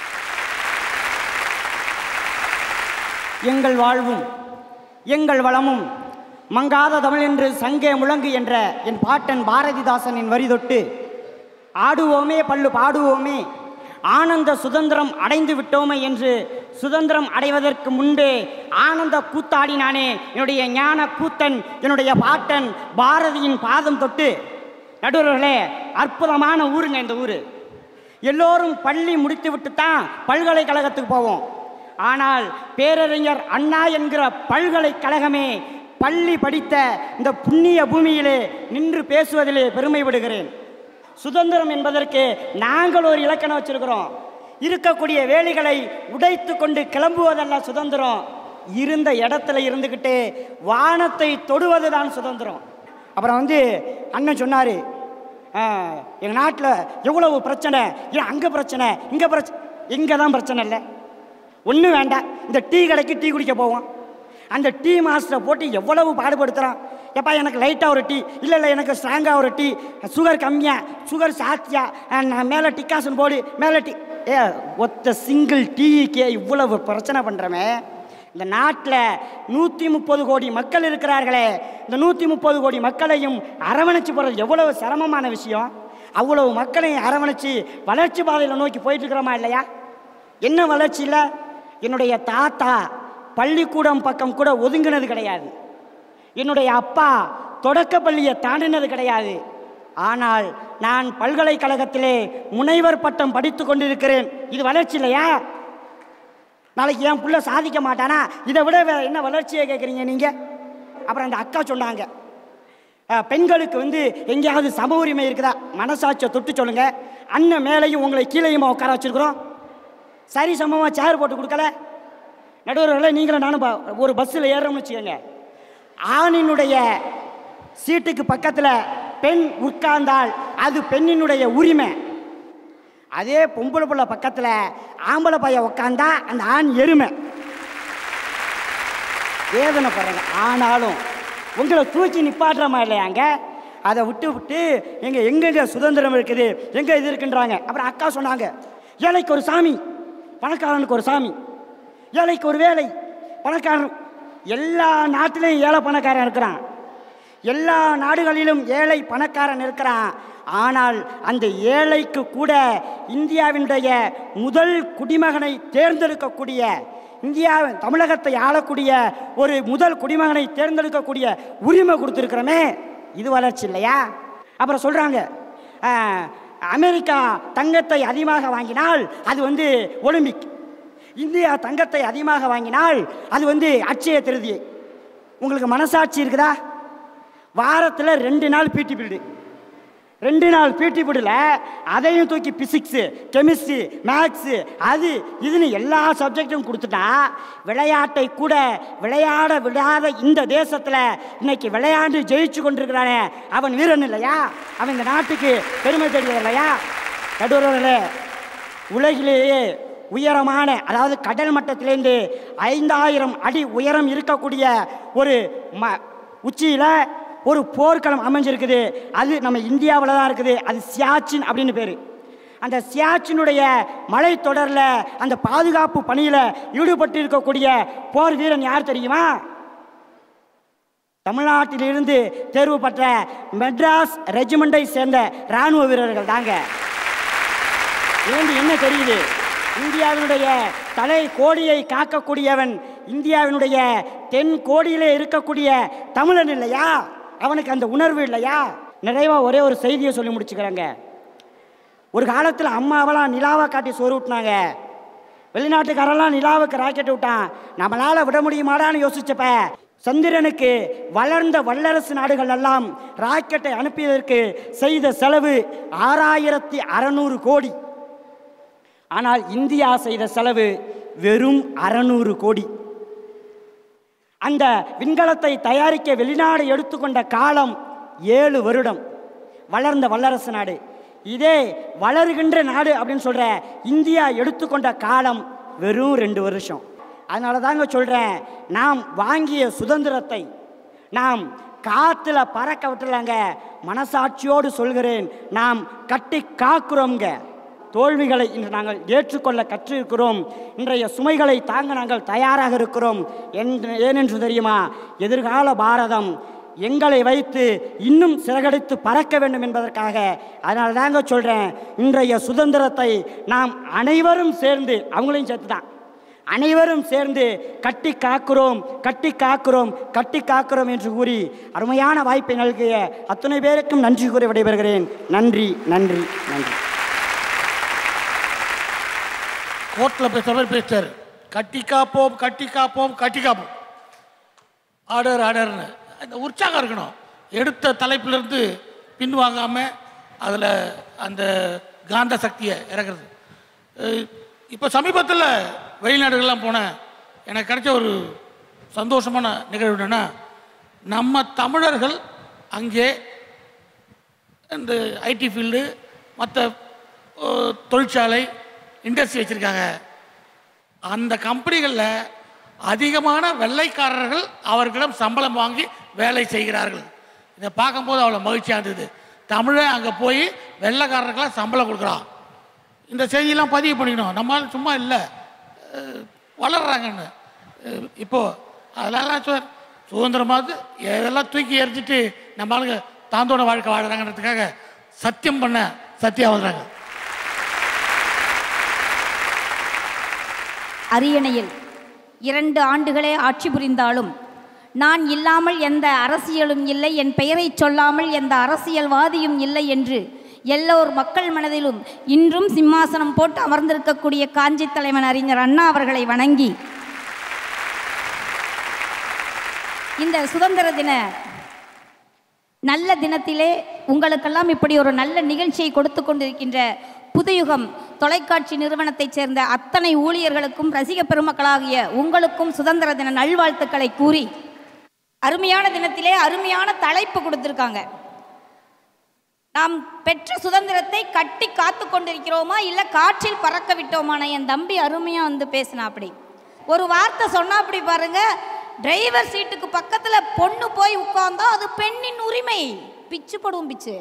Speaker 5: எங்கள் வாழ்வும் எங்கள் வளமும் மங்காத தமிழ் என்று சங்கே முழங்கு என்ற என் பாட்டன் பாரதிதாசனின் வரி தொட்டு ஆடுவோமே பல்லு பாடுவோமே ஆனந்த சுதந்திரம் அடைந்து விட்டோமே என்று சுதந்திரம் அடைவதற்கு முன்பே ஆனந்த கூத்தாடினானே என்னுடைய ஞான கூத்தன், என்னுடைய பாட்டன் பாரதியின் பாதம் தொட்டு. நடுவர்களே, அற்புதமான ஊருங்க இந்த ஊர். எல்லோரும் பள்ளி முடித்து விட்டு தான் பல்கலைக்கழகத்துக்கு போவோம். ஆனால் பேரறிஞர் அண்ணா என்கிற பல்கலைக்கழகமே பள்ளி படித்த இந்த புண்ணிய பூமியிலே நின்று பேசுவதிலே பெருமைப்படுகிறேன். சுதந்திரம் என்பதற்கு நாங்கள் ஒரு இலக்கணம் வச்சிருக்கிறோம். இருக்கக்கூடிய வேலிகளை உடைத்து கொண்டு கிளம்புவதல்ல சுதந்திரம், இருந்த இடத்துல இருந்துக்கிட்டு வானத்தை தொடுவது தான் சுதந்திரம். அப்புறம் வந்து அண்ணன் சொன்னார், எங்கள் நாட்டில் எவ்வளவு பிரச்சனை, ஏன் அங்கே பிரச்சனை இங்கே பிரச்சனை, இங்கே தான் பிரச்சனை இல்லை. ஒன்றும் வேண்டாம், இந்த டீ கடைக்கு டீ குடிக்க போவோம். அந்த டீ மாஸ்டரை போட்டு எவ்வளவு பாடுபடுத்துகிறான். எப்பா எனக்கு லைட்டாக ஒரு டீ, இல்லை இல்லை எனக்கு ஸ்ட்ராங்காக ஒரு டீ, சுகர் கம்மியாக, சுகர் சாத்தியா, நான் மேலே டிக்காசன் போடு, மேலே டீ. ஏ ஒத்த சிங்கிள் டீக்கே இவ்வளவு பிரச்சனை பண்ணுறமே. இந்த நாட்டில் நூற்றி முப்பது கோடி மக்கள் இருக்கிறார்களே, இந்த நூற்றி முப்பது கோடி மக்களையும் அரவணைச்சு போகிறது எவ்வளவு சிரமமான விஷயம். அவ்வளவு மக்களையும் அரவணைச்சு வளர்ச்சி பாதையில் நோக்கி போயிட்டு இருக்கிறோமா இல்லையா? என்ன வளர்ச்சி இல்லை? என்னுடைய தாத்தா பள்ளிக்கூடம் பக்கம் கூட ஒதுங்கினது கிடையாது. என்னுடைய அப்பா தொடக்க பள்ளியை தாண்டினது கிடையாது. ஆனால் நான் பல்கலைக்கழகத்திலே முனைவர் பட்டம் படித்து கொண்டிருக்கிறேன். இது வளர்ச்சி இல்லையா? நாளைக்கு என் புள்ள சாதிக்க மாட்டானா? இதை விட வேறு என்ன வளர்ச்சியை கேட்குறீங்க நீங்கள்? அப்புறம் அந்த அக்கா சொன்னாங்க, பெண்களுக்கு வந்து எங்கேயாவது சம உரிமை இருக்குதா? மனசாட்சியை தொட்டு சொல்லுங்கள். அண்ணன் மேலேயும் உங்களை கீழேயுமா உட்கார வச்சுருக்குறோம்? சரி சமமாக சேர் போட்டு கொடுக்கல. நடுவர்களை நீங்களும் நானும் ஒரு பஸ்ஸில் ஏறுறோம்னு வச்சுக்கோங்க. ஆணினுடைய சீட்டுக்கு பக்கத்தில் பெண் உட்கார்ந்தால் அது பெண்ணினுடைய உரிமை. அதே பொம்பளை பிள்ளை பக்கத்தில் ஆம்பளை பையன் உட்காந்தா அந்த ஆண் எருமை. வேதனை பாருங்க. ஆனாலும் உங்களை தூக்கி நிப்பாட்டுறமா இல்லையாங்க? அதை விட்டு விட்டு எங்க எங்கெங்க சுதந்திரம் இருக்குது, எங்க இது இருக்குன்றாங்க. அப்புறம் அக்கா சொன்னாங்க, ஏழைக்கு ஒரு சாமி, பணக்காரனுக்கு ஒரு சாமி, ஏழைக்கு ஒரு வேலை, பணக்காரன். எல்லா நாட்டிலையும் ஏழை பணக்காரன் இருக்கிறான், எல்லா நாடுகளிலும் ஏழை பணக்காரன் இருக்கிறான். ஆனால் அந்த ஏழைக்கு கூட இந்தியாவினுடைய முதல் குடிமகனை தேர்ந்தெடுக்கக்கூடிய, இந்தியா தமிழகத்தை ஆளக்கூடிய ஒரு முதல் குடிமகனை தேர்ந்தெடுக்கக்கூடிய உரிமை கொடுத்துருக்கிறோமே, இது வளர்ச்சி இல்லையா? அப்புறம் சொல்கிறாங்க, அமெரிக்கா தங்கத்தை அதிகமாக வாங்கினால் அது வந்து ஒலிம்பிக், இந்தியா தங்கத்தை அதிகமாக வாங்கினால் அது வந்து அட்சய திருதி. உங்களுக்கு மனசாட்சி இருக்குதா? வாரத்தில் ரெண்டு நாள் பிடி பீரியடு, ரெண்டு நாள் பிடி பீரியடில் அதையும் தூக்கி பிசிக்ஸு, கெமிஸ்ட்ரி, மேக்ஸு, அது இதுன்னு எல்லா சப்ஜெக்டும் கொடுத்துட்டா விளையாட்டை கூட விளையாட விடாத இந்த தேசத்தில் இன்னைக்கு விளையாண்டு ஜெயிச்சு கொண்டிருக்கிறானே அவன் வீரன் இல்லையா? அவன் இந்த நாட்டுக்கு பெருமை தெரியாது இல்லையா? நடுவர்களே, உலகிலேயே உயரமான, அதாவது கடல் மட்டத்திலேருந்து ஐந்தாயிரம் அடி உயரம் இருக்கக்கூடிய ஒரு ம உச்சியில் ஒரு போர்க்களம் அமைஞ்சிருக்குது. அது நம்ம இந்தியாவில் தான் இருக்குது. அது சியாச்சின் அப்படின்னு பேர். அந்த சியாச்சினுடைய மலைத்தொடரில் அந்த பாதுகாப்பு பணியில் ஈடுபட்டு இருக்கக்கூடிய போர் வீரன் யார் தெரியுமா? தமிழ்நாட்டிலிருந்து தேர்வு பெற்ற மெட்ராஸ் ரெஜிமெண்டை சேர்ந்த இராணுவ வீரர்கள் தாங்க. இது என்ன தெரியுது? இந்தியாவினுடைய தலை கோடியை காக்கக்கூடியவன் இந்தியாவினுடைய தென் கோடியிலே இருக்கக்கூடிய தமிழன் இல்லையா? அவனுக்கு அந்த உணர்வு இல்லையா? நிறைவாக ஒரே ஒரு செய்தியை சொல்லி முடிச்சுக்கிறாங்க. ஒரு காலத்தில் அம்மாவெல்லாம் நிலாவை காட்டி சோறு விட்டுனாங்க. வெளிநாட்டுக்காரெல்லாம் நிலாவுக்கு ராக்கெட் விட்டான். நம்மளால் விட முடியுமாடான்னு யோசிச்சப்ப சந்திரனுக்கு வளர்ந்த வல்லரசு நாடுகள் எல்லாம் ராக்கெட்டை அனுப்பியதற்கு செய்த செலவு ஆறாயிரத்தி அறநூறு கோடி. ஆனால் இந்தியா செய்த செலவு வெறும் அறநூறு கோடி. அந்த விண்கலத்தை தயாரிக்க வெளிநாடு எடுத்துக்கொண்ட காலம் ஏழு வருடம். வளர்ந்த வல்லரசு நாடு. இதே வளர்கின்ற நாடு அப்படின்னு சொல்கிற இந்தியா எடுத்துக்கொண்ட காலம் வெறும் ரெண்டு வருஷம். அதனால தாங்க சொல்கிறேன், நாம் வாங்கிய சுதந்திரத்தை நாம் காற்றுல பறக்க விட்டுலாங்க. மனசாட்சியோடு சொல்கிறேன், நாம் கட்டி காக்குறோங்க. தோல்விகளை இன்று நாங்கள் ஏற்றுக்கொள்ள கற்றிருக்கிறோம். இன்றைய சுமைகளை தாங்க நாங்கள் தயாராக இருக்கிறோம். என்று ஏனென்று தெரியுமா? எதிர்கால பாரதம் எங்களை வைத்து இன்னும் சிறகடித்து பறக்க வேண்டும் என்பதற்காக. அதனால தாங்க சொல்கிறேன், இன்றைய சுதந்திரத்தை நாம் அனைவரும் சேர்ந்து, அவங்களையும் சேர்த்து தான் அனைவரும் சேர்ந்து கட்டி காக்கிறோம், கட்டி காக்கிறோம், கட்டி காக்கிறோம் என்று கூறி அருமையான வாய்ப்பை நல்கிய அத்தனை பேருக்கும் நன்றி கூறி விடைபெறுகிறேன். நன்றி, நன்றி, நன்றி.
Speaker 1: கோர்ட்டில் பேசுகிறவர் பேசிட்டார், கட்டி காப்போம், கட்டி காப்போம், கட்டி காப்போம், ஆர்டர் ஆர்டர்னு. இந்த உற்சாகம் இருக்கணும். எடுத்த தலைப்பிலிருந்து பின்வாங்காமல் அதில் அந்த காந்த சக்தியை இறக்குறது. இப்போ சமீபத்தில் வெளிநாடுகள்லாம் போனேன். எனக்கு கிடைச்ச ஒரு சந்தோஷமான நிகழ்வு என்னென்னா, நம்ம தமிழர்கள் அங்கே இந்த ஐடி ஃபீல்டு, மற்ற தொழிற்சாலை, இண்டஸ்ட்ரி வச்சுருக்காங்க. அந்த கம்பெனிகளில் அதிகமான வெள்ளைக்காரர்கள் அவர்களிடம் சம்பளம் வாங்கி வேலை செய்கிறார்கள். இதை பார்க்கும்போது அவ்வளோ மகிழ்ச்சியாக இருந்தது. தமிழை அங்கே போய் வெள்ளைக்காரர்களாக சம்பளம் கொடுக்குறான். இந்த செய்தியெல்லாம் பதிவு பண்ணிக்கணும். நம்மளால் சும்மா இல்லை, வளர்கிறாங்கன்னு. இப்போது அதெல்லாம் சார் சுதந்திரமாவது எதெல்லாம் தூக்கி எறிஞ்சிட்டு நம்மளுக்கு தாந்தோட வாழ்க்கை வாழறாங்கன்றதுக்காக சத்தியம் பண்ண சத்தியா வர்றாங்க.
Speaker 6: அரியணையில் இரண்டு ஆண்டுகளே ஆட்சி புரிந்தாலும் நான் இல்லாமல் எந்த அரசியலும் இல்லை, என் பெயரை சொல்லாமல் எந்த அரசியல்வாதியும் இல்லை என்று எல்லோர் மக்கள் மனதிலும் இன்றும் சிம்மாசனம் போட்டு அமர்ந்திருக்கக்கூடிய காஞ்சி தலைவன் அறிஞர் அண்ணா அவர்களை வணங்கி இந்த சுதந்திர தின நல்ல தினத்திலே உங்களுக்கெல்லாம் இப்படி ஒரு நல்ல நிகழ்ச்சியை கொடுத்து கொண்டிருக்கின்ற புதுயுகம் தொலைக்காட்சி நிறுவனத்தைச் சேர்ந்த அத்தனை ஊழியர்களுக்கும் ரசிக பெருமக்களாகிய உங்களுக்கும் சுதந்திர தின நல்வாழ்த்துக்களை கூறி, அருமையான தினத்திலே அருமையான தலைப்பு கொடுத்துருக்காங்க. நாம் பெற்ற சுதந்திரத்தை கட்டி காத்து கொண்டிருக்கிறோமா இல்லை காற்றில் பறக்க விட்டோமான என் தம்பி அருமையாக வந்து பேசினா. அப்படி ஒரு வார்த்தை சொன்னா அப்படி பாருங்க, டிரைவர் சீட்டுக்கு பக்கத்தில் பொண்ணு போய் உட்கார்ந்தா அது பெண்ணின் உரிமை. பிச்சு போடுவோம் பிச்சு.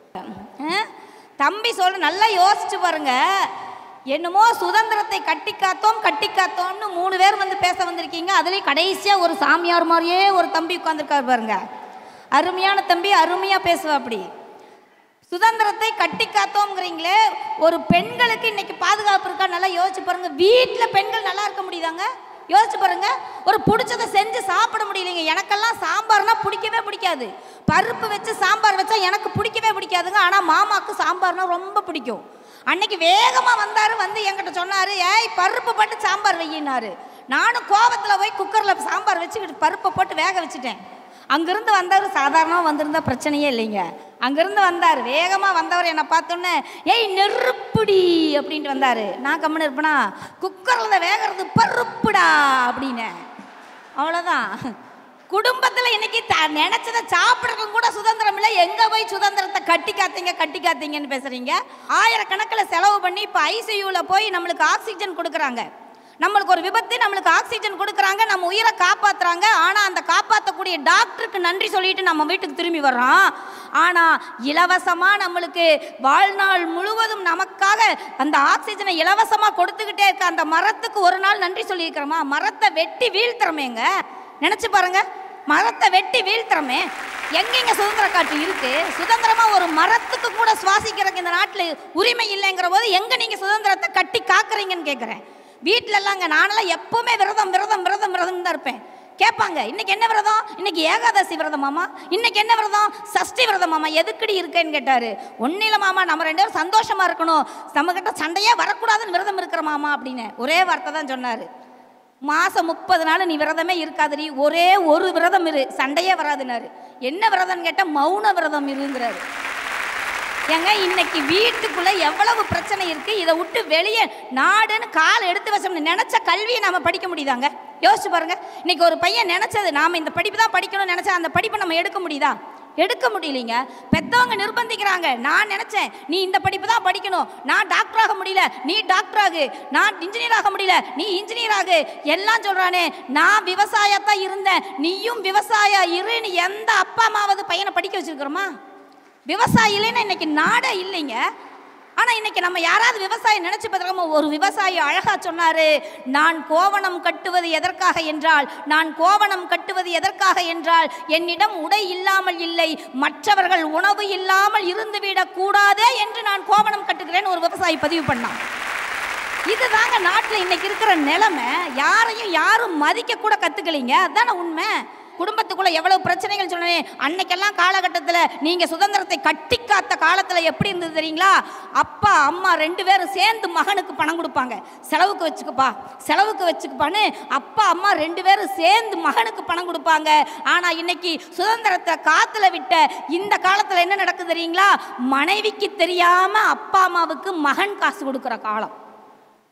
Speaker 6: தம்பி சொல்ற நல்லா யோசிச்சு பாருங்க. என்னமோ சுதந்திரத்தை கட்டி காத்தோம் கட்டி காத்தோம்னு மூணு பேர் வந்து பேச வந்திருக்கீங்க. அதுலேயும் கடைசியாக ஒரு சாமியார் மாதிரியே ஒரு தம்பி உட்காந்துருக்காரு பாருங்க. அருமையான தம்பி, அருமையாக பேசுவா. அப்படி சுதந்திரத்தை கட்டி காத்தோங்கிறீங்களே, ஒரு பெண்களுக்கு இன்னைக்கு பாதுகாப்பு இருக்கா? நல்லா யோசிச்சு பாருங்க. வீட்டில் பெண்கள் நல்லா இருக்க முடியுதாங்க? யோசிச்சு பாருங்க. ஒரு பிடிச்சதை செஞ்சு சாப்பிட முடியலைங்க. எனக்கெல்லாம் சாம்பார்னா பிடிக்கவே பிடிக்காது. பருப்பு வச்சு சாம்பார் வச்சா எனக்கு பிடிக்கவே பிடிக்காதுங்க. ஆனால் மாமாவுக்கு சாம்பார்னா ரொம்ப பிடிக்கும். அன்னைக்கு வேகமாக வந்தார், வந்து என்கிட்ட சொன்னார், ஏய் பருப்பு போட்டு சாம்பார் வையினாரு. நானும் கோவத்தில் போய் குக்கரில் சாம்பார் வச்சுக்கிட்டு பருப்பை போட்டு வேக வச்சுட்டேன். அங்கிருந்து வந்தவர் சாதாரணமாக வந்திருந்தா பிரச்சனையே இல்லைங்க. அங்கிருந்து வந்தார், வேகமாக வந்தவர் என்னை பார்த்தோன்னே ஏய் நெருப்புடி அப்படின்ட்டு வந்தார். நான் கம்முன்னு இருப்பேனா, குக்கரில் வேகிறது பருப்புடா அப்படின்னு. அவ்வளோதான். குடும்பத்தில் இன்னைக்கு த நினச்சதை சாப்பிட்றதுக்கும் கூட சுதந்திரம் இல்லை. எங்கே போய் சுதந்திரத்தை கட்டி காத்தீங்க கட்டி காத்தீங்கன்னு பேசுகிறீங்க. ஆயிரக்கணக்கில் செலவு பண்ணி இப்போ ஐசியூவில் போய் நம்மளுக்கு ஆக்சிஜன் கொடுக்குறாங்க. நம்மளுக்கு ஒரு விபத்து, நம்மளுக்கு ஆக்சிஜன் கொடுக்குறாங்க, நம்ம உயிரை காப்பாற்றுறாங்க. ஆனால் அந்த காப்பாற்றக்கூடிய டாக்டருக்கு நன்றி சொல்லிட்டு நம்ம வீட்டுக்கு திரும்பி வர்றோம். ஆனால் இலவசமாக நம்மளுக்கு வாழ்நாள் முழுவதும் நமக்காக அந்த ஆக்சிஜனை இலவசமாக கொடுத்துக்கிட்டே இருக்க அந்த மரத்துக்கு ஒரு நாள் நன்றி சொல்லியிருக்கிறோமா? மரத்தை வெட்டி வீழ்த்துறமேங்க. நினச்சி பாருங்க, மரத்தை வெட்டி வீழ்த்துறமே. எங்கெங்க சுதந்திர காற்று இருக்கு? சுதந்திரமா ஒரு மரத்துக்கு கூட சுவாசிக்கிறதுக்கு இந்த நாட்டில் உரிமை இல்லைங்கிற போது எங்க நீங்க சுதந்திரத்தை கட்டி காக்குறீங்கன்னு கேட்குறேன். வீட்டில எல்லாங்க நானெல்லாம் எப்பவுமே விரதம் விரதம் விரதம் விரதம் தான் இருப்பேன். கேட்பாங்க, இன்னைக்கு என்ன விரதம்? இன்னைக்கு ஏகாதசி விரதம் மாமா. இன்னைக்கு என்ன விரதம்? சஷ்டி விரதம் மாமா. எதுக்கடி இருக்கேன்னு கேட்டாரு. ஒன்னில மாமா, நம்ம ரெண்டு பேரும் சந்தோஷமா இருக்கணும், நம்ம கிட்ட சண்டையே வரக்கூடாதுன்னு விரதம் இருக்கிற மாமா அப்படின்னு ஒரே வார்த்தை தான் சொன்னாரு. மாதம் முப்பது நாள் நீ விரதமே இருக்காதுடி, ஒரே ஒரு விரதம் இரு, சண்டையே வராதுன்னாரு. என்ன விரதம்னு கேட்டால் மௌன விரதம் இருங்கிறாரு. ஏங்க இன்னைக்கு வீட்டுக்குள்ளே எவ்வளவு பிரச்சனை இருக்குது. இதை விட்டு வெளியே நாடுன்னு கால் எடுத்து வச்சோம்னு நினச்ச கல்வியை நாம் படிக்க முடியுதாங்க? யோசிச்சு பாருங்க. இன்னைக்கு ஒரு பையன் நினச்சது நாம் இந்த படிப்பு தான் படிக்கணும்னு நினச்சா அந்த படிப்பை நம்ம எடுக்க முடியுதா? எடுக்க முடியலைங்க. பெற்றவங்க நிர்பந்திக்கிறாங்க. நான் நினச்சேன் நீ இந்த படிப்பு தான் படிக்கணும், நான் டாக்டர் ஆக முடியல நீ டாக்டர் ஆகு, நான் இன்ஜினியர் ஆக முடியல நீ இன்ஜினியர் ஆகு, எல்லாம் சொல்கிறானே. நான் விவசாயத்தான் இருந்தேன், நீயும் விவசாய இருன்னு எந்த அப்பா அம்மாவது பையனை படிக்க வச்சுருக்கிறோமா? விவசாயி இல்லைன்னா இன்னைக்கு நாடே இல்லைங்க. ஆனால் இன்னைக்கு நம்ம யாராவது விவசாயம் நினச்சி பார்த்துருக்கோமோ? ஒரு விவசாயி அழகாக சொன்னார், நான் கோவணம் கட்டுவது எதற்காக என்றால் நான் கோவணம் கட்டுவது எதற்காக என்றால் என்னிடம் உடை இல்லாமல் இல்லை, மற்றவர்கள் உணவு இல்லாமல் இருந்துவிடக் கூடாதே என்று நான் கோவணம் கட்டுகிறேன்னு ஒரு விவசாயி பதிவு பண்ணான். இதுதாங்க நாட்டில் இன்னைக்கு இருக்கிற நிலைமை. யாரையும் யாரும் மதிக்க கூட கற்றுக்கலைங்க. அதுதானே உண்மை. குடும்பத்துக்குள்ள எவ்வளவு பிரச்சனைகள் சொன்னேன். அன்னைக்கெல்லாம் காலகட்டத்தில் நீங்க சுதந்திரத்தை கட்டி காத்த காலத்தில் எப்படி இருந்தது தெரியுங்களா? அப்பா அம்மா ரெண்டு பேரும் சேர்ந்து மகனுக்கு பணம் கொடுப்பாங்க. செலவுக்கு வச்சுக்கப்பா செலவுக்கு வச்சுக்கப்பான்னு அப்பா அம்மா ரெண்டு பேரும் சேர்ந்து மகனுக்கு பணம் கொடுப்பாங்க. ஆனா இன்னைக்கு சுதந்திரத்தை காத்துல விட்ட இந்த காலத்தில் என்ன நடக்குது தெரியுங்களா? மனைவிக்கு தெரியாம அப்பா அம்மாவுக்கு மகன் காசு கொடுக்குற காலம்.